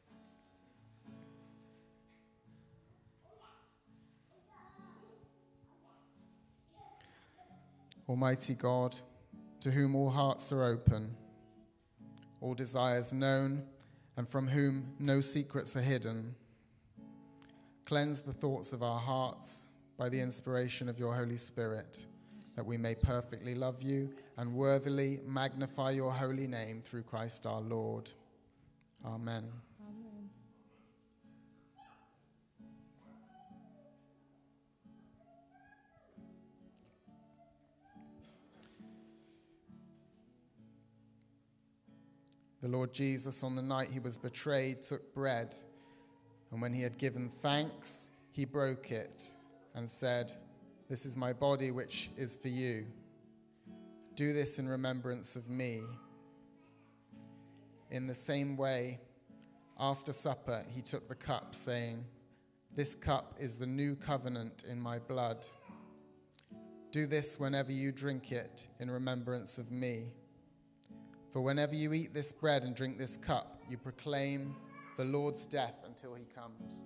Almighty God, to whom all hearts are open, all desires known, and from whom no secrets are hidden, cleanse the thoughts of our hearts by the inspiration of your Holy Spirit, that we may perfectly love you and worthily magnify your holy name through Christ our Lord. Amen. Amen. The Lord Jesus, on the night he was betrayed, took bread, and when he had given thanks, he broke it and said, "This is my body, which is for you. Do this in remembrance of me." In the same way, after supper, he took the cup, saying, "This cup is the new covenant in my blood. Do this whenever you drink it in remembrance of me. For whenever you eat this bread and drink this cup, you proclaim the Lord's death until he comes."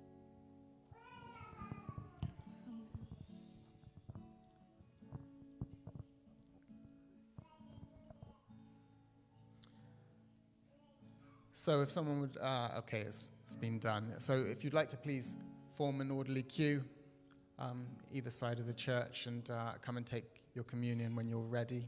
So if someone would, okay, it's been done. So if you'd like to please form an orderly queue either side of the church and come and take your communion when you're ready.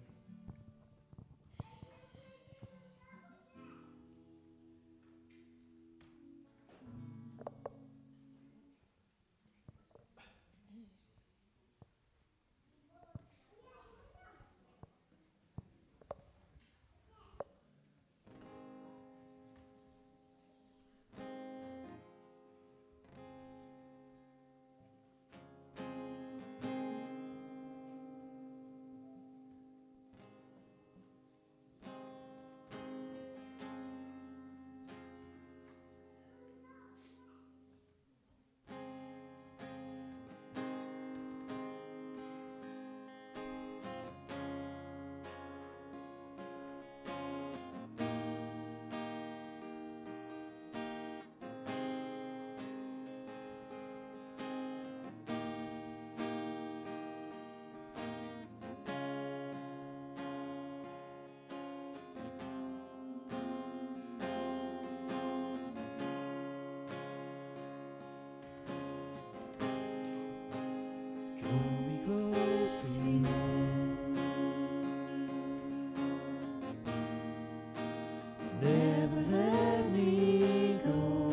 Never let me go.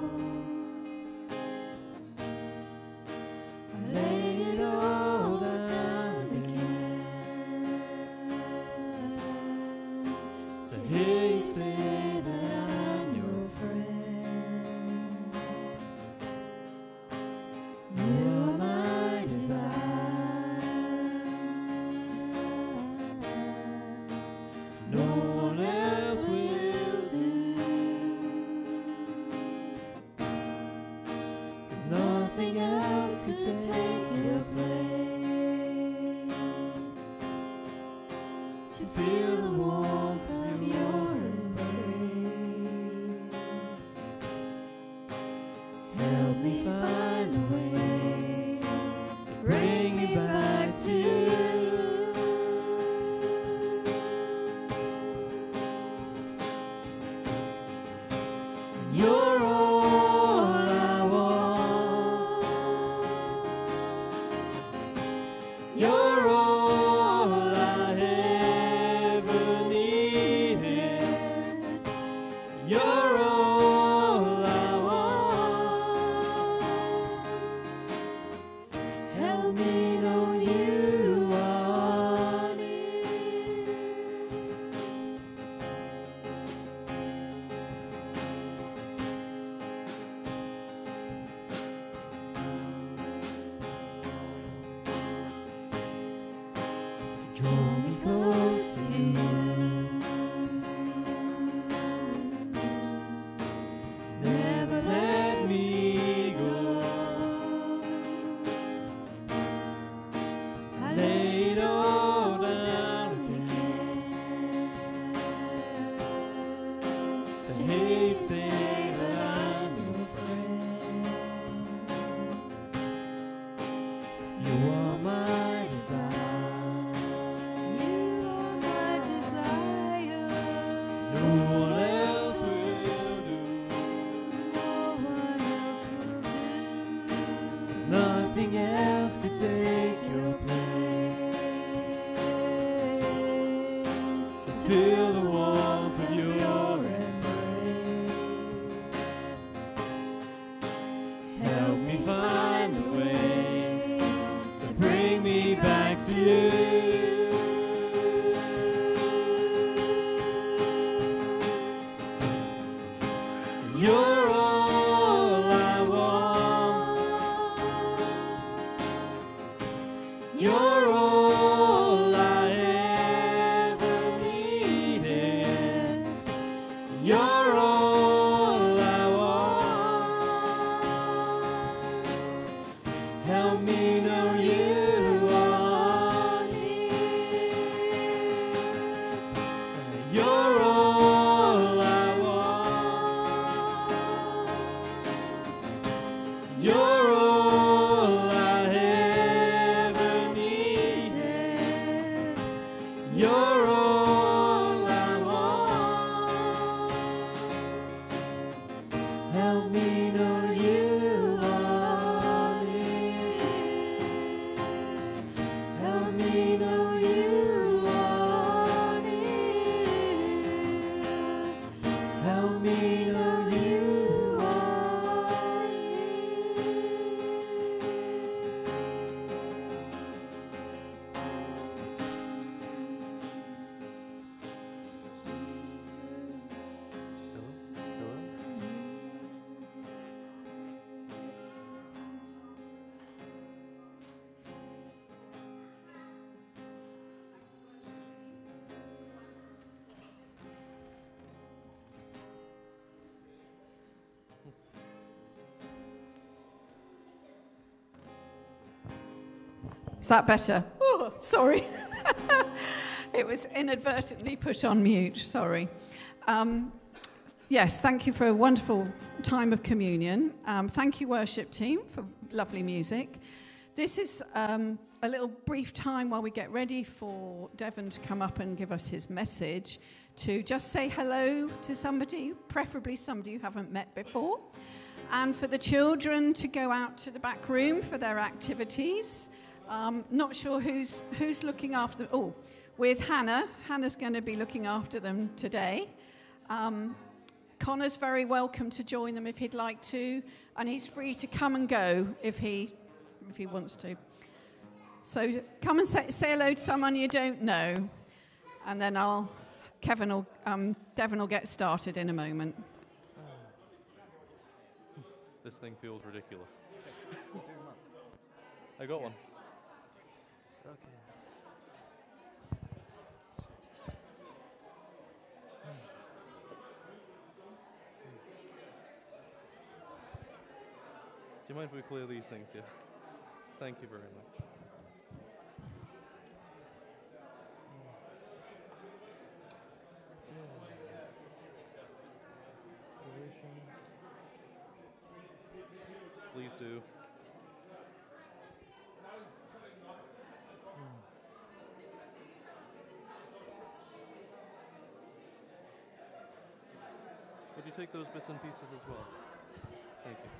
I lay it all down again to hear you say that I'm your friend. You are my desire. No one else will do. 'Cause nothing else could take your place. To feel the warmth of your embrace. Draw me close to you. Never let me go. I lay it all down again to hear you say that I'm your friend. You are my desire. You are my desire. No one else will do. No one else will do. 'Cause nothing else could take your place. To feel the warmth of your embrace. Help me find a way to bring me back to you. You're all I want. You're all I ever needed. You're all I want. Help me know you are near. You're all I want. You're all I ever needed. You're all I want. Help me know you are near. Help me know you are near. Help me know you are near. Is that better? Oh, sorry. It was inadvertently put on mute. Sorry. Yes, thank you for a wonderful time of communion. Thank you, worship team, for lovely music. This is a little brief time while we get ready for Devon to come up and give us his message, to just say hello to somebody, preferably somebody you haven't met before, and for the children to go out to the back room for their activities. Not sure who's looking after them. Oh, with Hannah. Hannah's going to be looking after them today. Connor's very welcome to join them if he'd like to, and he's free to come and go if he wants to. So come and say hello to someone you don't know, and then Devon will get started in a moment. This thing feels ridiculous. I got one. Okay. Do you mind if we clear these things here? Thank you very much. Please do. Would you take those bits and pieces as well? Thank you.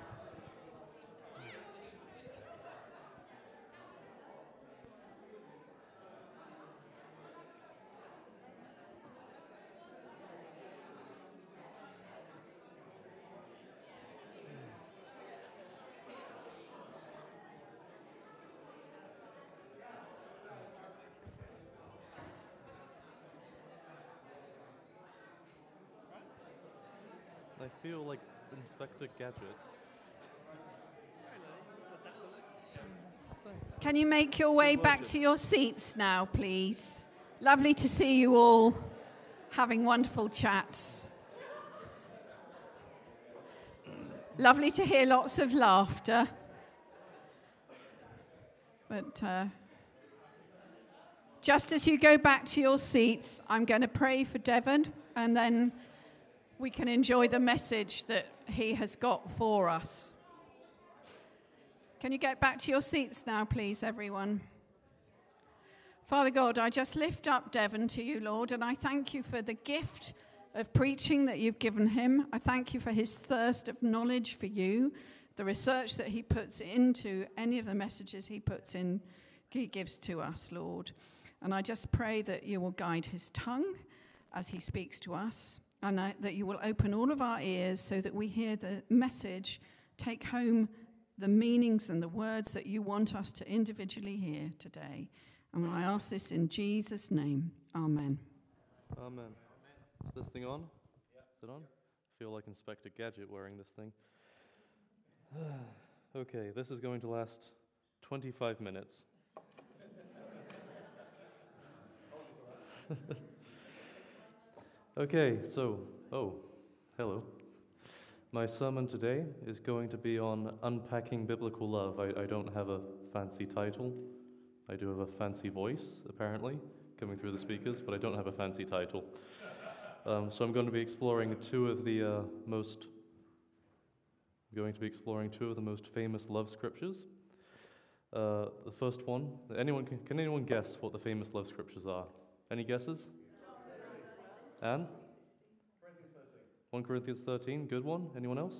I feel like Inspector Gadget. Can you make your way back to your seats now, please? Lovely to see you all having wonderful chats. Lovely to hear lots of laughter. But just as you go back to your seats, I'm going to pray for Devon, and then we can enjoy the message that he has got for us. Can you get back to your seats now, please, everyone? Father God, I just lift up Devon to you, Lord, and I thank you for the gift of preaching that you've given him. I thank you for his thirst of knowledge for you, the research that he puts into any of the messages he gives to us, Lord. And I just pray that you will guide his tongue as he speaks to us, and that you will open all of our ears so that we hear the message, take home the meanings and the words that you want us to individually hear today. And I ask this in Jesus' name. Amen. Amen. Is this thing on? Is it on? I feel like Inspector Gadget wearing this thing. Okay, this is going to last 25 minutes. Okay, so, hello. My sermon today is going to be on unpacking biblical love. I don't have a fancy title. I do have a fancy voice, apparently, coming through the speakers, but I don't have a fancy title. So I'm going to be exploring two of the most famous love scriptures. The first one, can anyone guess what the famous love scriptures are? Any guesses? Anne? 1 Corinthians 13, good one. Anyone else?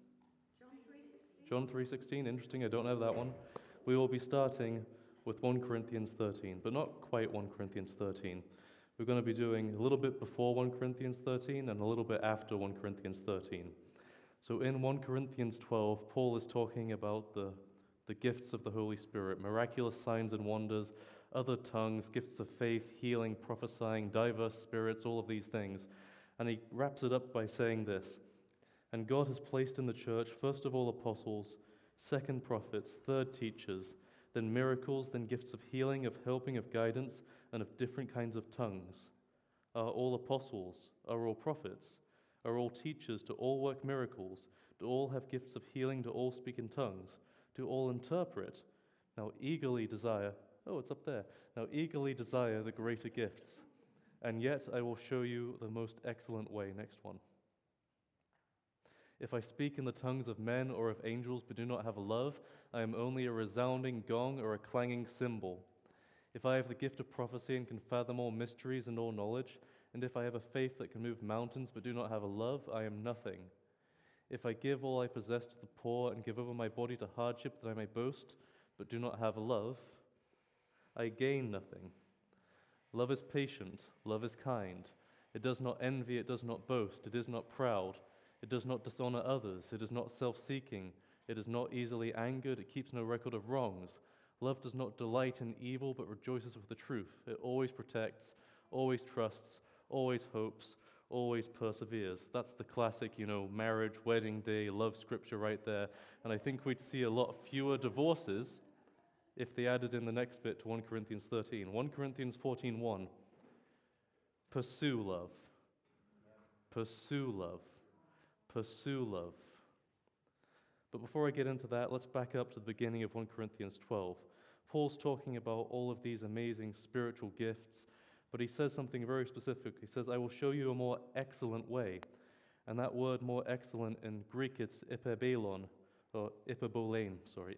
John 3:16, interesting. I don't have that one. We will be starting with 1 Corinthians 13, but not quite 1 Corinthians 13. We're going to be doing a little bit before 1 Corinthians 13 and a little bit after 1 Corinthians 13. So in 1 Corinthians 12, Paul is talking about the gifts of the Holy Spirit, miraculous signs and wonders, other tongues, gifts of faith, healing, prophesying, diverse spirits, all of these things. And he wraps it up by saying this: and God has placed in the church, first of all, apostles, second, prophets, third, teachers, then miracles, then gifts of healing, of helping, of guidance, and of different kinds of tongues. Are all apostles? Are all prophets? Are all teachers? Do all work miracles? Do all have gifts of healing? Do all speak in tongues? Do all interpret? Now eagerly desire, it's up there. Now eagerly desire the greater gifts. And yet I will show you the most excellent way. Next one. If I speak in the tongues of men or of angels but do not have love, I am only a resounding gong or a clanging cymbal. If I have the gift of prophecy and can fathom all mysteries and all knowledge, and if I have a faith that can move mountains but do not have a love, I am nothing. If I give all I possess to the poor and give over my body to hardship that I may boast but do not have a love, I gain nothing. Love is patient, love is kind. It does not envy, it does not boast, it is not proud. It does not dishonor others, it is not self-seeking, it is not easily angered, it keeps no record of wrongs. Love does not delight in evil, but rejoices with the truth. It always protects, always trusts, always hopes, always perseveres. That's the classic, marriage, wedding day, love scripture right there. And I think we'd see a lot fewer divorces if they added in the next bit to 1 Corinthians 13. 1 Corinthians 14:1. Pursue love. Pursue love. Pursue love. But before I get into that, let's back up to the beginning of 1 Corinthians 12. Paul's talking about all of these amazing spiritual gifts, but he says something very specific. He says, I will show you a more excellent way. And that word more excellent in Greek, it's ipebelon, or ipebolane.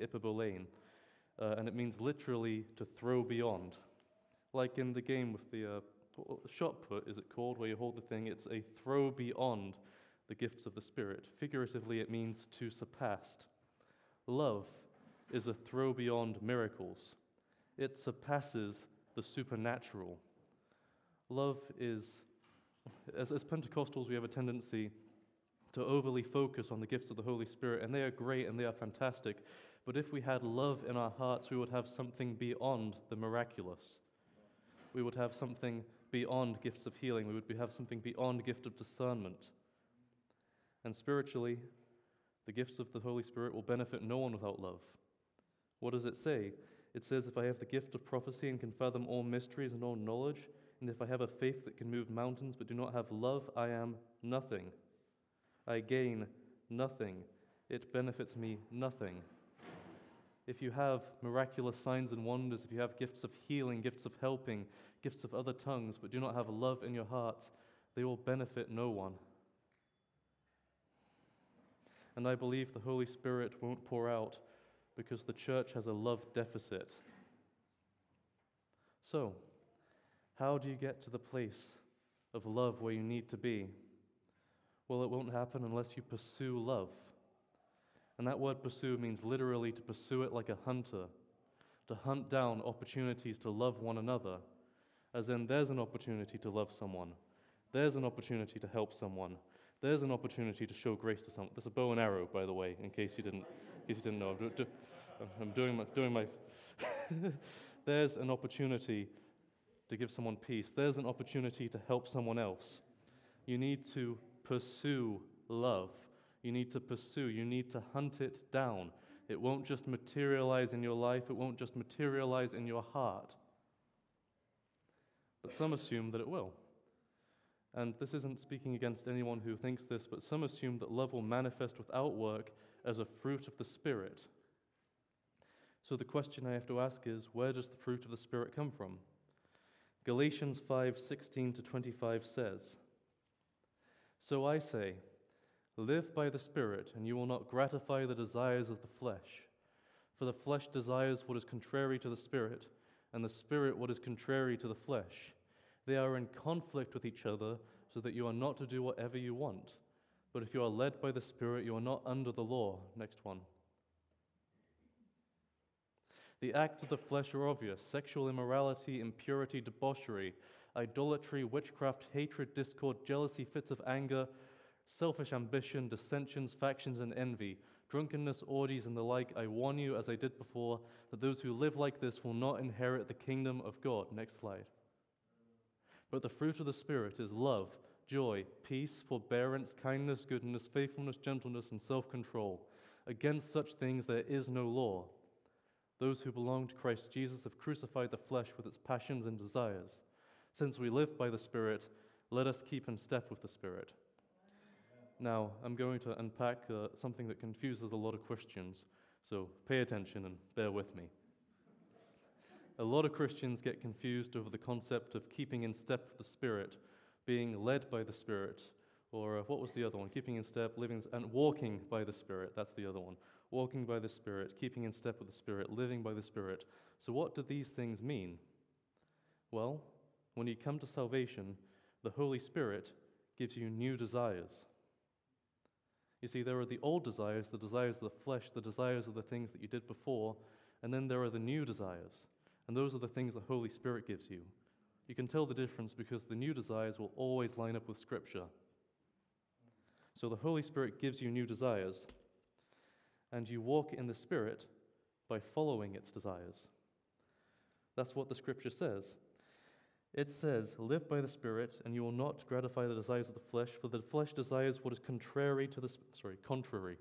And it means literally to throw beyond. Like in the game with the shot put, is it called, where you hold the thing, it's a throw beyond the gifts of the Spirit. Figuratively, it means to surpass. Love is a throw beyond miracles. It surpasses the supernatural. Love is, as Pentecostals, we have a tendency to overly focus on the gifts of the Holy Spirit, and they are great and they are fantastic. But if we had love in our hearts, we would have something beyond the miraculous. We would have something beyond gifts of healing. We would have something beyond gift of discernment. And spiritually, the gifts of the Holy Spirit will benefit no one without love. What does it say? It says, if I have the gift of prophecy and can fathom all mysteries and all knowledge, and if I have a faith that can move mountains but do not have love, I am nothing. I gain nothing. It benefits me nothing. If you have miraculous signs and wonders, if you have gifts of healing, gifts of helping, gifts of other tongues, but do not have love in your hearts, they will benefit no one. And I believe the Holy Spirit won't pour out because the church has a love deficit. So, how do you get to the place of love where you need to be? Well, it won't happen unless you pursue love. And that word pursue means literally to pursue it like a hunter, to hunt down opportunities to love one another. As in, there's an opportunity to love someone. There's an opportunity to help someone. There's an opportunity to show grace to someone. There's a bow and arrow, by the way, in case you didn't know. I'm doing my There's an opportunity to give someone peace. There's an opportunity to help someone else. You need to pursue love. You need to pursue. You need to hunt it down. It won't just materialize in your life. It won't just materialize in your heart. But some assume that it will. And this isn't speaking against anyone who thinks this, but some assume that love will manifest without work as a fruit of the Spirit. So the question I have to ask is, where does the fruit of the Spirit come from? Galatians 5:16-25 says, "So I say, live by the Spirit, and you will not gratify the desires of the flesh. For the flesh desires what is contrary to the Spirit, and the Spirit what is contrary to the flesh. They are in conflict with each other, so that you are not to do whatever you want. But if you are led by the Spirit, you are not under the law." Next one. The acts of the flesh are obvious: sexual immorality, impurity, debauchery, idolatry, witchcraft, hatred, discord, jealousy, fits of anger, selfish ambition, dissensions, factions, and envy, drunkenness, orgies, and the like. I warn you, as I did before, that those who live like this will not inherit the kingdom of God. Next slide. But the fruit of the Spirit is love, joy, peace, forbearance, kindness, goodness, faithfulness, gentleness, and self-control. Against such things there is no law. Those who belong to Christ Jesus have crucified the flesh with its passions and desires. Since we live by the Spirit, let us keep in step with the Spirit. Now, I'm going to unpack something that confuses a lot of Christians, so pay attention and bear with me. A lot of Christians get confused over the concept of keeping in step with the Spirit, being led by the Spirit, or what was the other one? Keeping in step, living, and walking by the Spirit. That's the other one. Walking by the Spirit, keeping in step with the Spirit, living by the Spirit. So what do these things mean? Well, when you come to salvation, the Holy Spirit gives you new desires. You see, there are the old desires, the desires of the flesh, the desires of the things that you did before, and then there are the new desires. And those are the things the Holy Spirit gives you. You can tell the difference because the new desires will always line up with Scripture. So the Holy Spirit gives you new desires, and you walk in the Spirit by following its desires. That's what the Scripture says. It says, live by the Spirit, and you will not gratify the desires of the flesh, for the flesh desires what is contrary to the... contrary.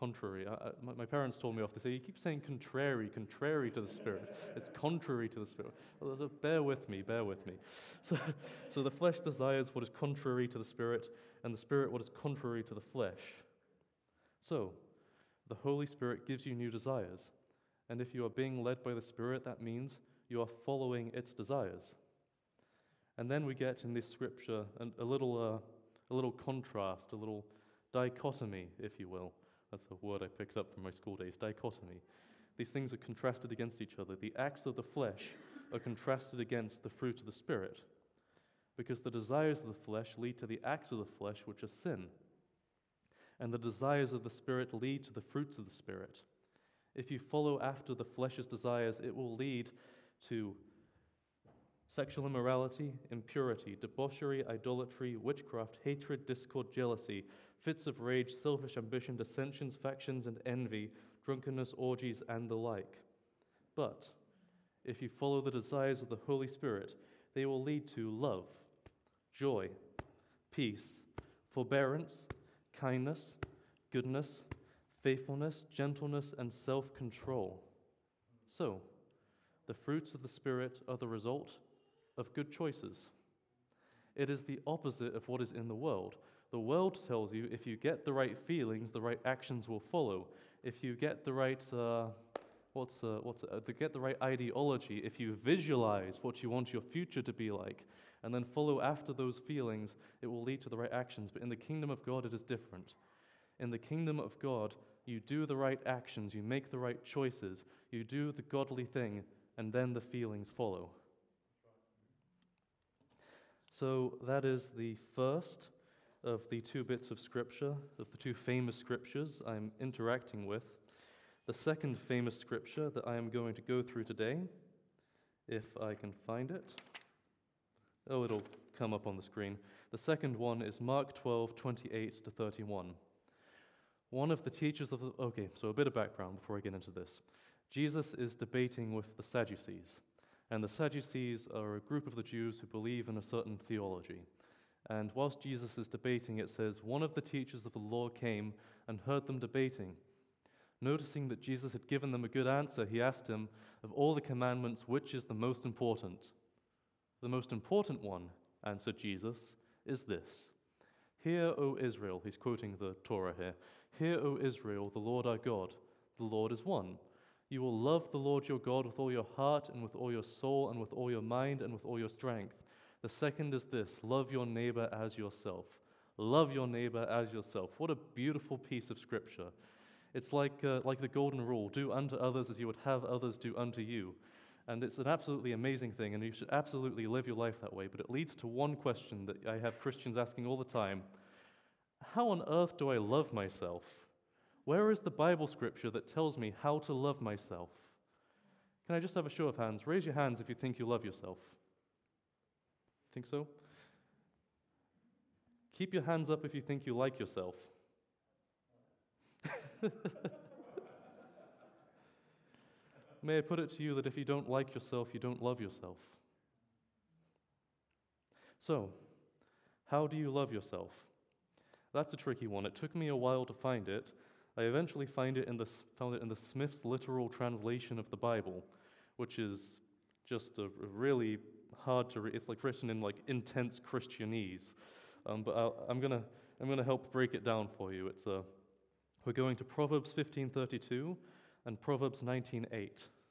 My parents told me off. They say, you keep saying contrary to the Spirit. It's contrary to the Spirit. Well, bear with me. So the flesh desires what is contrary to the Spirit, and the Spirit what is contrary to the flesh. So, the Holy Spirit gives you new desires. And if you are being led by the Spirit, that means you are following its desires. And then we get in this scripture a little contrast, a little dichotomy, if you will. That's a word I picked up from my school days, dichotomy. These things are contrasted against each other. The acts of the flesh are contrasted against the fruit of the Spirit, because the desires of the flesh lead to the acts of the flesh, which are sin. And the desires of the Spirit lead to the fruits of the Spirit. If you follow after the flesh's desires, it will lead to sexual immorality, impurity, debauchery, idolatry, witchcraft, hatred, discord, jealousy, fits of rage, selfish ambition, dissensions, factions, and envy, drunkenness, orgies, and the like. But if you follow the desires of the Holy Spirit, they will lead to love, joy, peace, forbearance, kindness, goodness, faithfulness, gentleness, and self-control. So, The fruits of the Spirit are the result of good choices. It is the opposite of what is in the world. The world tells you if you get the right feelings, the right actions will follow. If you get the right, get the right ideology, if you visualize what you want your future to be like, and then follow after those feelings, it will lead to the right actions. But in the kingdom of God, it is different. In the kingdom of God, you do the right actions, you make the right choices, you do the godly thing, and then the feelings follow. So that is the first of the two bits of scripture, of the two famous scriptures I'm interacting with. The second famous scripture that I am going to go through today, if I can find it. Oh, it'll come up on the screen. The second one is Mark 12:28 to 31. One of the teachers of the... Okay, so a bit of background before I get into this. Jesus is debating with the Sadducees. And the Sadducees are a group of the Jews who believe in a certain theology. And whilst Jesus is debating, it says, one of the teachers of the law came and heard them debating. Noticing that Jesus had given them a good answer, he asked him, of all the commandments, which is the most important? The most important one, answered Jesus, is this. Hear, O Israel, he's quoting the Torah here. Hear, O Israel, the Lord our God, the Lord is one. You will love the Lord your God with all your heart and with all your soul and with all your mind and with all your strength. The second is this, love your neighbor as yourself. Love your neighbor as yourself. What a beautiful piece of scripture. It's like the golden rule, do unto others as you would have others do unto you. And it's an absolutely amazing thing, and you should absolutely live your life that way. But it leads to one question that I have Christians asking all the time. How on earth do I love myself? Where is the Bible scripture that tells me how to love myself? Can I just have a show of hands? Raise your hands if you think you love yourself. Think so? Keep your hands up if you think you like yourself. May I put it to you that if you don't like yourself, you don't love yourself. So, how do you love yourself? That's a tricky one. It took me a while to find it. I eventually found it in the Smith's literal translation of the Bible, which is just a really hard to read. It's like written in like intense Christianese, but I'm gonna help break it down for you. We're going to Proverbs 15:32 and Proverbs 19:8.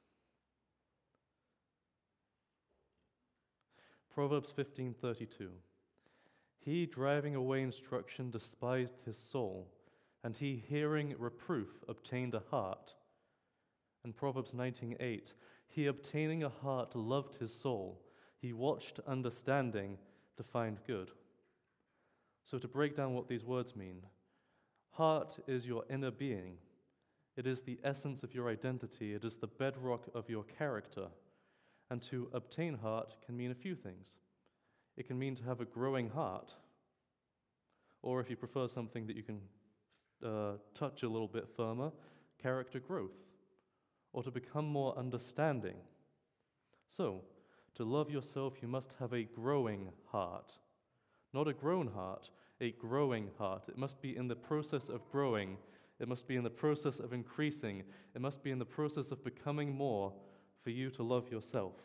Proverbs 15:32. He driving away instruction despised his soul, and he hearing reproof obtained a heart. And Proverbs 19:8. He obtaining a heart loved his soul. He watched understanding to find good. So to break down what these words mean, heart is your inner being. It is the essence of your identity. It is the bedrock of your character. And to obtain heart can mean a few things. It can mean to have a growing heart, or if you prefer something that you can touch a little bit firmer, character growth, or to become more understanding. So, to love yourself, you must have a growing heart. Not a grown heart, a growing heart. It must be in the process of growing. It must be in the process of increasing. It must be in the process of becoming more for you to love yourself.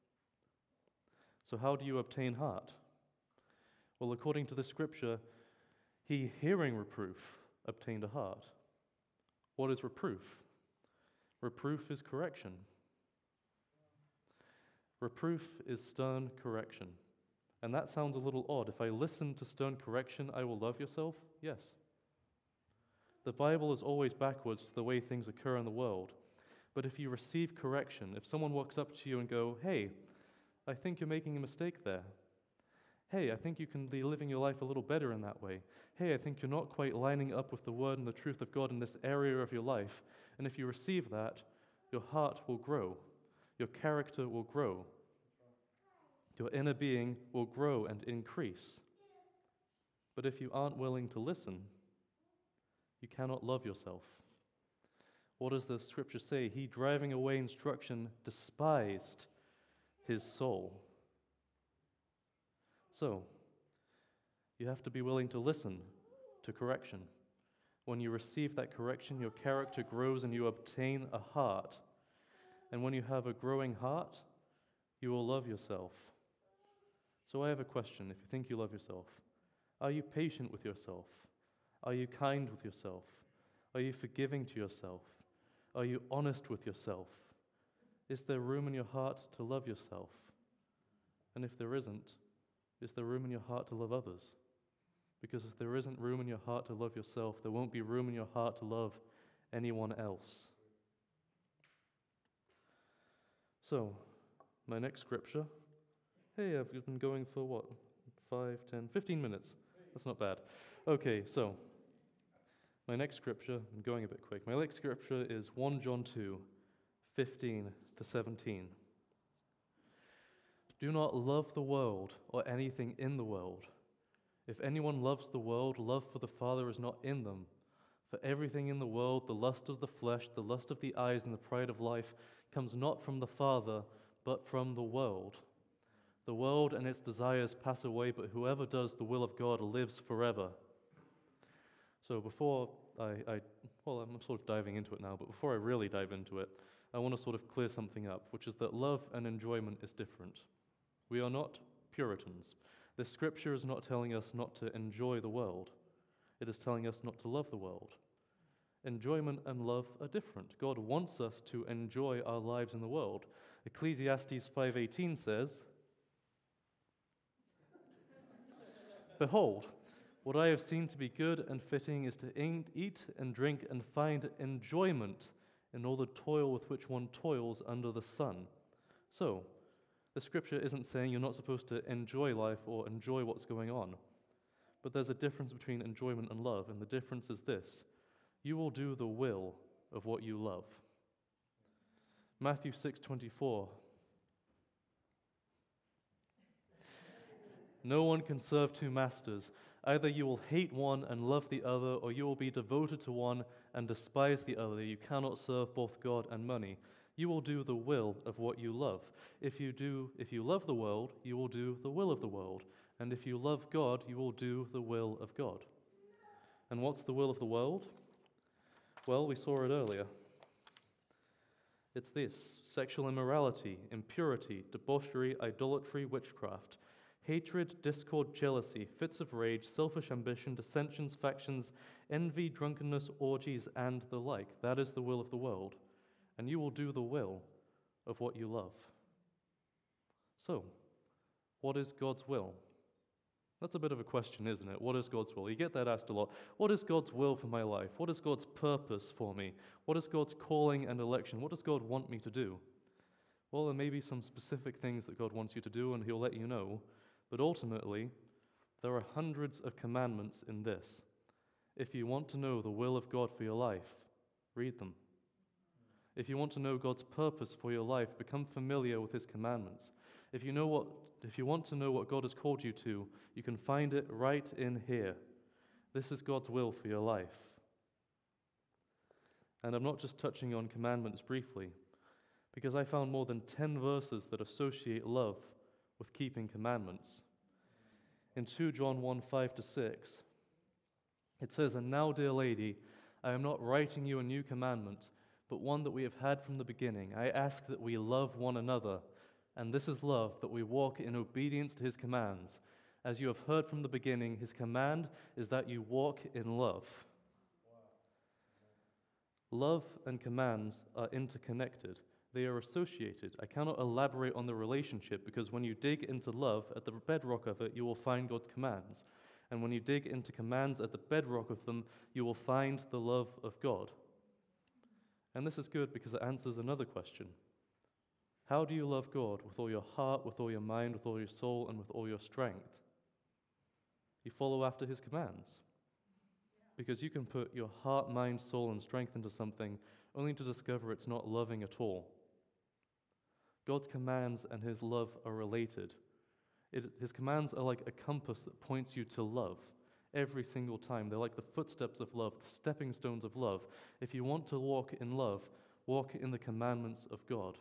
So how do you obtain heart? Well, according to the scripture, he hearing reproof obtained a heart. What is reproof? Reproof is correction. Reproof is stern correction. And that sounds a little odd. If I listen to stern correction, I will love yourself? Yes. The Bible is always backwards to the way things occur in the world. But if you receive correction, if someone walks up to you and go, hey, I think you're making a mistake there. Hey, I think you can be living your life a little better in that way. Hey, I think you're not quite lining up with the word and the truth of God in this area of your life. And if you receive that, your heart will grow. Your character will grow. Your inner being will grow and increase. But if you aren't willing to listen, you cannot love yourself. What does the scripture say? He, driving away instruction, despised his soul. So, you have to be willing to listen to correction. When you receive that correction, your character grows and you obtain a heart. And when you have a growing heart, you will love yourself. So I have a question. If you think you love yourself, are you patient with yourself? Are you kind with yourself? Are you forgiving to yourself? Are you honest with yourself? Is there room in your heart to love yourself? And if there isn't, is there room in your heart to love others? Because if there isn't room in your heart to love yourself, there won't be room in your heart to love anyone else. So, my next scripture. Hey, I've been going for what? 5, 10, 15 minutes. That's not bad. Okay, so my next scripture, I'm going a bit quick. My next scripture is 1 John 2, 15 to 17. Do not love the world or anything in the world. If anyone loves the world, love for the Father is not in them. For everything in the world, the lust of the flesh, the lust of the eyes, and the pride of life, comes not from the Father, but from the world. The world and its desires pass away, but whoever does the will of God lives forever. So before I'm sort of diving into it now, but before I really dive into it, I want to sort of clear something up, which is that love and enjoyment is different. We are not Puritans. This scripture is not telling us not to enjoy the world. It is telling us not to love the world. Enjoyment and love are different. God wants us to enjoy our lives in the world. Ecclesiastes 5:18 says, "Behold, what I have seen to be good and fitting is to eat and drink and find enjoyment in all the toil with which one toils under the sun." So, the scripture isn't saying you're not supposed to enjoy life or enjoy what's going on. But there's a difference between enjoyment and love, and the difference is this: you will do the will of what you love. Matthew 6:24. No one can serve two masters. Either you will hate one and love the other, or you will be devoted to one and despise the other. You cannot serve both God and money. You will do the will of what you love. If you love the world, you will do the will of the world. And if you love God, you will do the will of God. And what's the will of the world? Well, we saw it earlier. It's this: sexual immorality, impurity, debauchery, idolatry, witchcraft, hatred, discord, jealousy, fits of rage, selfish ambition, dissensions, factions, envy, drunkenness, orgies, and the like. That is the will of the world. And you will do the will of what you love. So, what is God's will? That's a bit of a question, isn't it? What is God's will? You get that asked a lot. What is God's will for my life? What is God's purpose for me? What is God's calling and election? What does God want me to do? Well, there may be some specific things that God wants you to do, and He'll let you know. But ultimately, there are hundreds of commandments in this. If you want to know the will of God for your life, read them. If you want to know God's purpose for your life, become familiar with His commandments. If you want to know what God has called you to, you can find it right in here. This is God's will for your life. And I'm not just touching on commandments briefly, because I found more than 10 verses that associate love with keeping commandments. In 2 John 1, 5-6, it says, "And now, dear lady, I am not writing you a new commandment, but one that we have had from the beginning. I ask that we love one another, and this is love, that we walk in obedience to His commands. As you have heard from the beginning, His command is that you walk in love." Love and commands are interconnected. They are associated. I cannot elaborate on the relationship, because when you dig into love, at the bedrock of it, you will find God's commands. And when you dig into commands at the bedrock of them, you will find the love of God. And this is good because it answers another question. How do you love God? With all your heart, with all your mind, with all your soul, and with all your strength. You follow after His commands. Because you can put your heart, mind, soul, and strength into something only to discover it's not loving at all. God's commands and His love are related. His commands are like a compass that points you to love every single time. They're like the footsteps of love, the stepping stones of love. If you want to walk in love, walk in the commandments of God.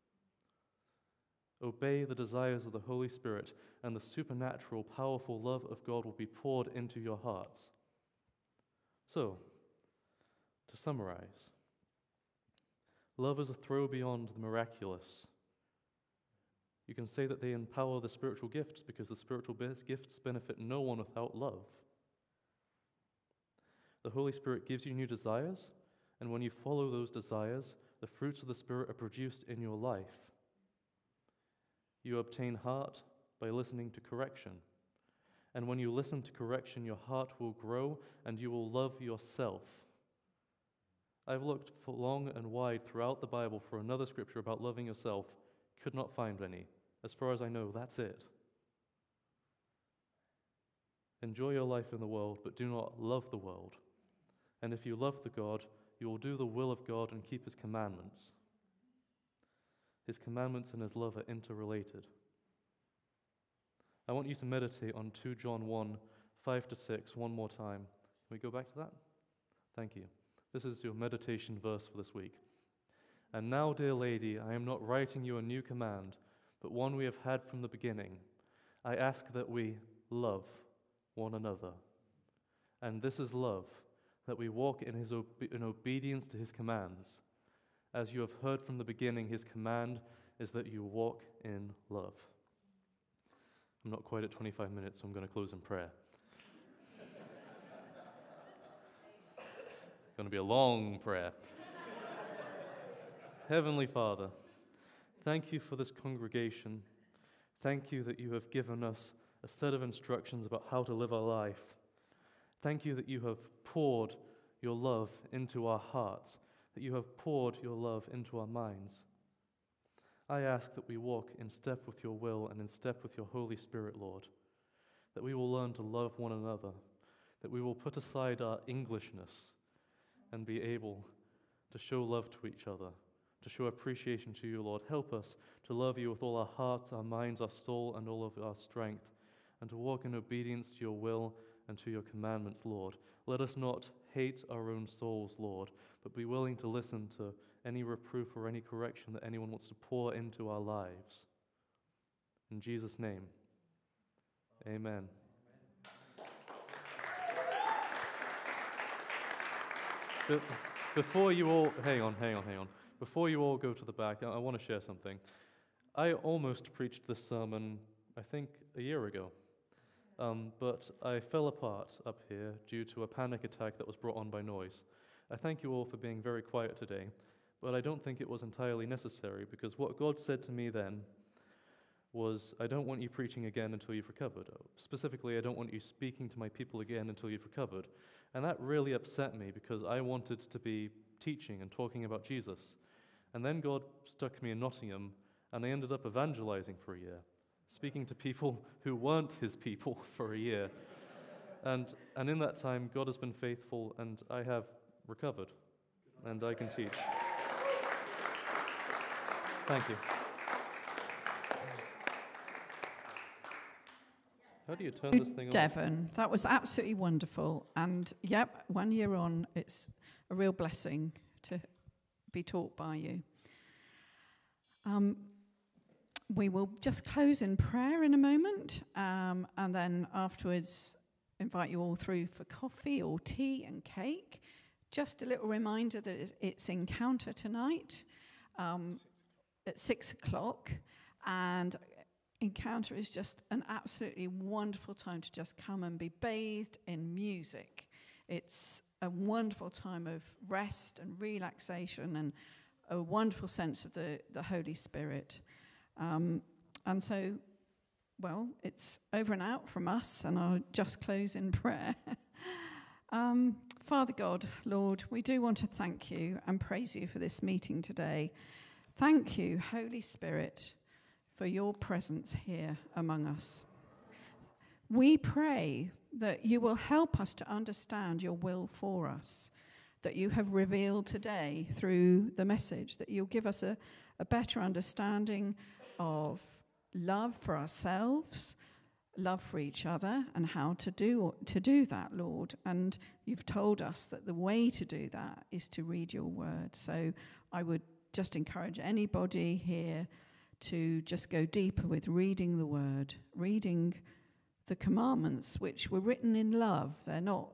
Obey the desires of the Holy Spirit, and the supernatural, powerful love of God will be poured into your hearts. So, to summarize, Love is a throw beyond the miraculous. You can say that they empower the spiritual gifts because the spiritual gifts benefit no one without love. The Holy Spirit gives you new desires, and when you follow those desires, the fruits of the Spirit are produced in your life. You obtain heart by listening to correction. And when you listen to correction, your heart will grow and you will love yourself. I've looked for long and wide throughout the Bible for another scripture about loving yourself, could not find any. As far as I know, that's it. Enjoy your life in the world, but do not love the world. And if you love the God, you will do the will of God and keep His commandments. His commandments and His love are interrelated. I want you to meditate on 2 John 1, 5-6 one more time. Can we go back to that? Thank you. This is your meditation verse for this week. And now, dear lady, I am not writing you a new command, but one we have had from the beginning. I ask that we love one another. And this is love, that we walk in obedience to His commands. As you have heard from the beginning, His command is that you walk in love. I'm not quite at 25 minutes, so I'm going to close in prayer. It's going to be a long prayer. Heavenly Father, thank you for this congregation. Thank you that you have given us a set of instructions about how to live our life. Thank you that you have poured your love into our hearts, that you have poured your love into our minds. I ask that we walk in step with your will and in step with your Holy Spirit, Lord, that we will learn to love one another, that we will put aside our Englishness and be able to show love to each other, to show appreciation to you, Lord. Help us to love you with all our hearts, our minds, our soul, and all of our strength, and to walk in obedience to your will and to your commandments, Lord. Let us not hate our own souls, Lord, but be willing to listen to any reproof or any correction that anyone wants to pour into our lives. In Jesus' name, amen. Before you all, hang on. Before you all go to the back, I want to share something. I almost preached this sermon, I think, a year ago. But I fell apart up here due to a panic attack that was brought on by noise. I thank you all for being very quiet today, but I don't think it was entirely necessary, because what God said to me then was, I don't want you preaching again until you've recovered. Specifically, I don't want you speaking to my people again until you've recovered. And that really upset me, because I wanted to be teaching and talking about Jesus. And then God stuck me in Nottingham, and I ended up evangelizing for a year, speaking to people who weren't His people for a year. And in that time, God has been faithful, and I have recovered, and I can teach. Thank you. How do you turn this thing on? Devon, that was absolutely wonderful. And yep, 1 year on, it's a real blessing to be taught by you. We will just close in prayer in a moment, and then afterwards invite you all through for coffee or tea and cake. Just a little reminder that it's Encounter tonight at 6 o'clock, and Encounter is just an absolutely wonderful time to just come and be bathed in music. It's a wonderful time of rest and relaxation and a wonderful sense of the Holy Spirit. And so, well, it's over and out from us, and I'll just close in prayer. Father God, Lord, we do want to thank you and praise you for this meeting today. Thank you, Holy Spirit, for your presence here among us. We pray that you will help us to understand your will for us, that you have revealed today through the message, that you'll give us a better understanding of love for ourselves, love for each other, and how to do that, Lord. And you've told us that the way to do that is to read your word. So I would just encourage anybody here to just go deeper with reading the word, reading the commandments, which were written in love. They're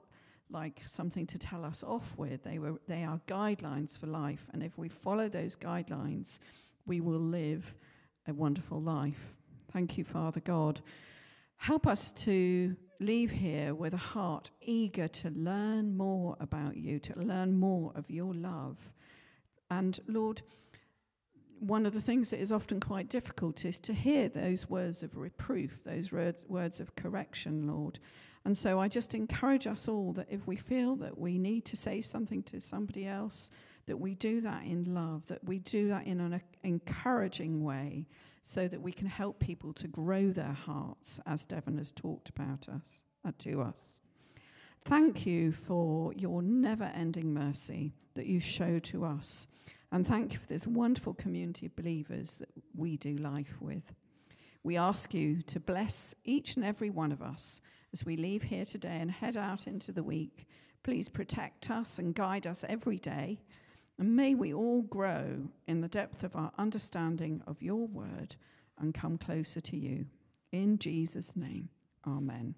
like something to tell us off with. They are guidelines for life, and if we follow those guidelines, we will live a wonderful life. Thank you, Father God. Help us to leave here with a heart eager to learn more about you, to learn more of your love. And Lord, one of the things that is often quite difficult is to hear those words of reproof, those words of correction, Lord. And so I just encourage us all that if we feel that we need to say something to somebody else, that we do that in love, that we do that in an encouraging way, so that we can help people to grow their hearts, as Devon has talked about to us. Thank you for your never-ending mercy that you show to us. And thank you for this wonderful community of believers that we do life with. We ask you to bless each and every one of us as we leave here today and head out into the week. Please protect us and guide us every day. And may we all grow in the depth of our understanding of your word and come closer to you. In Jesus' name, amen.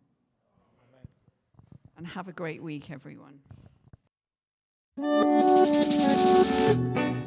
And have a great week, everyone.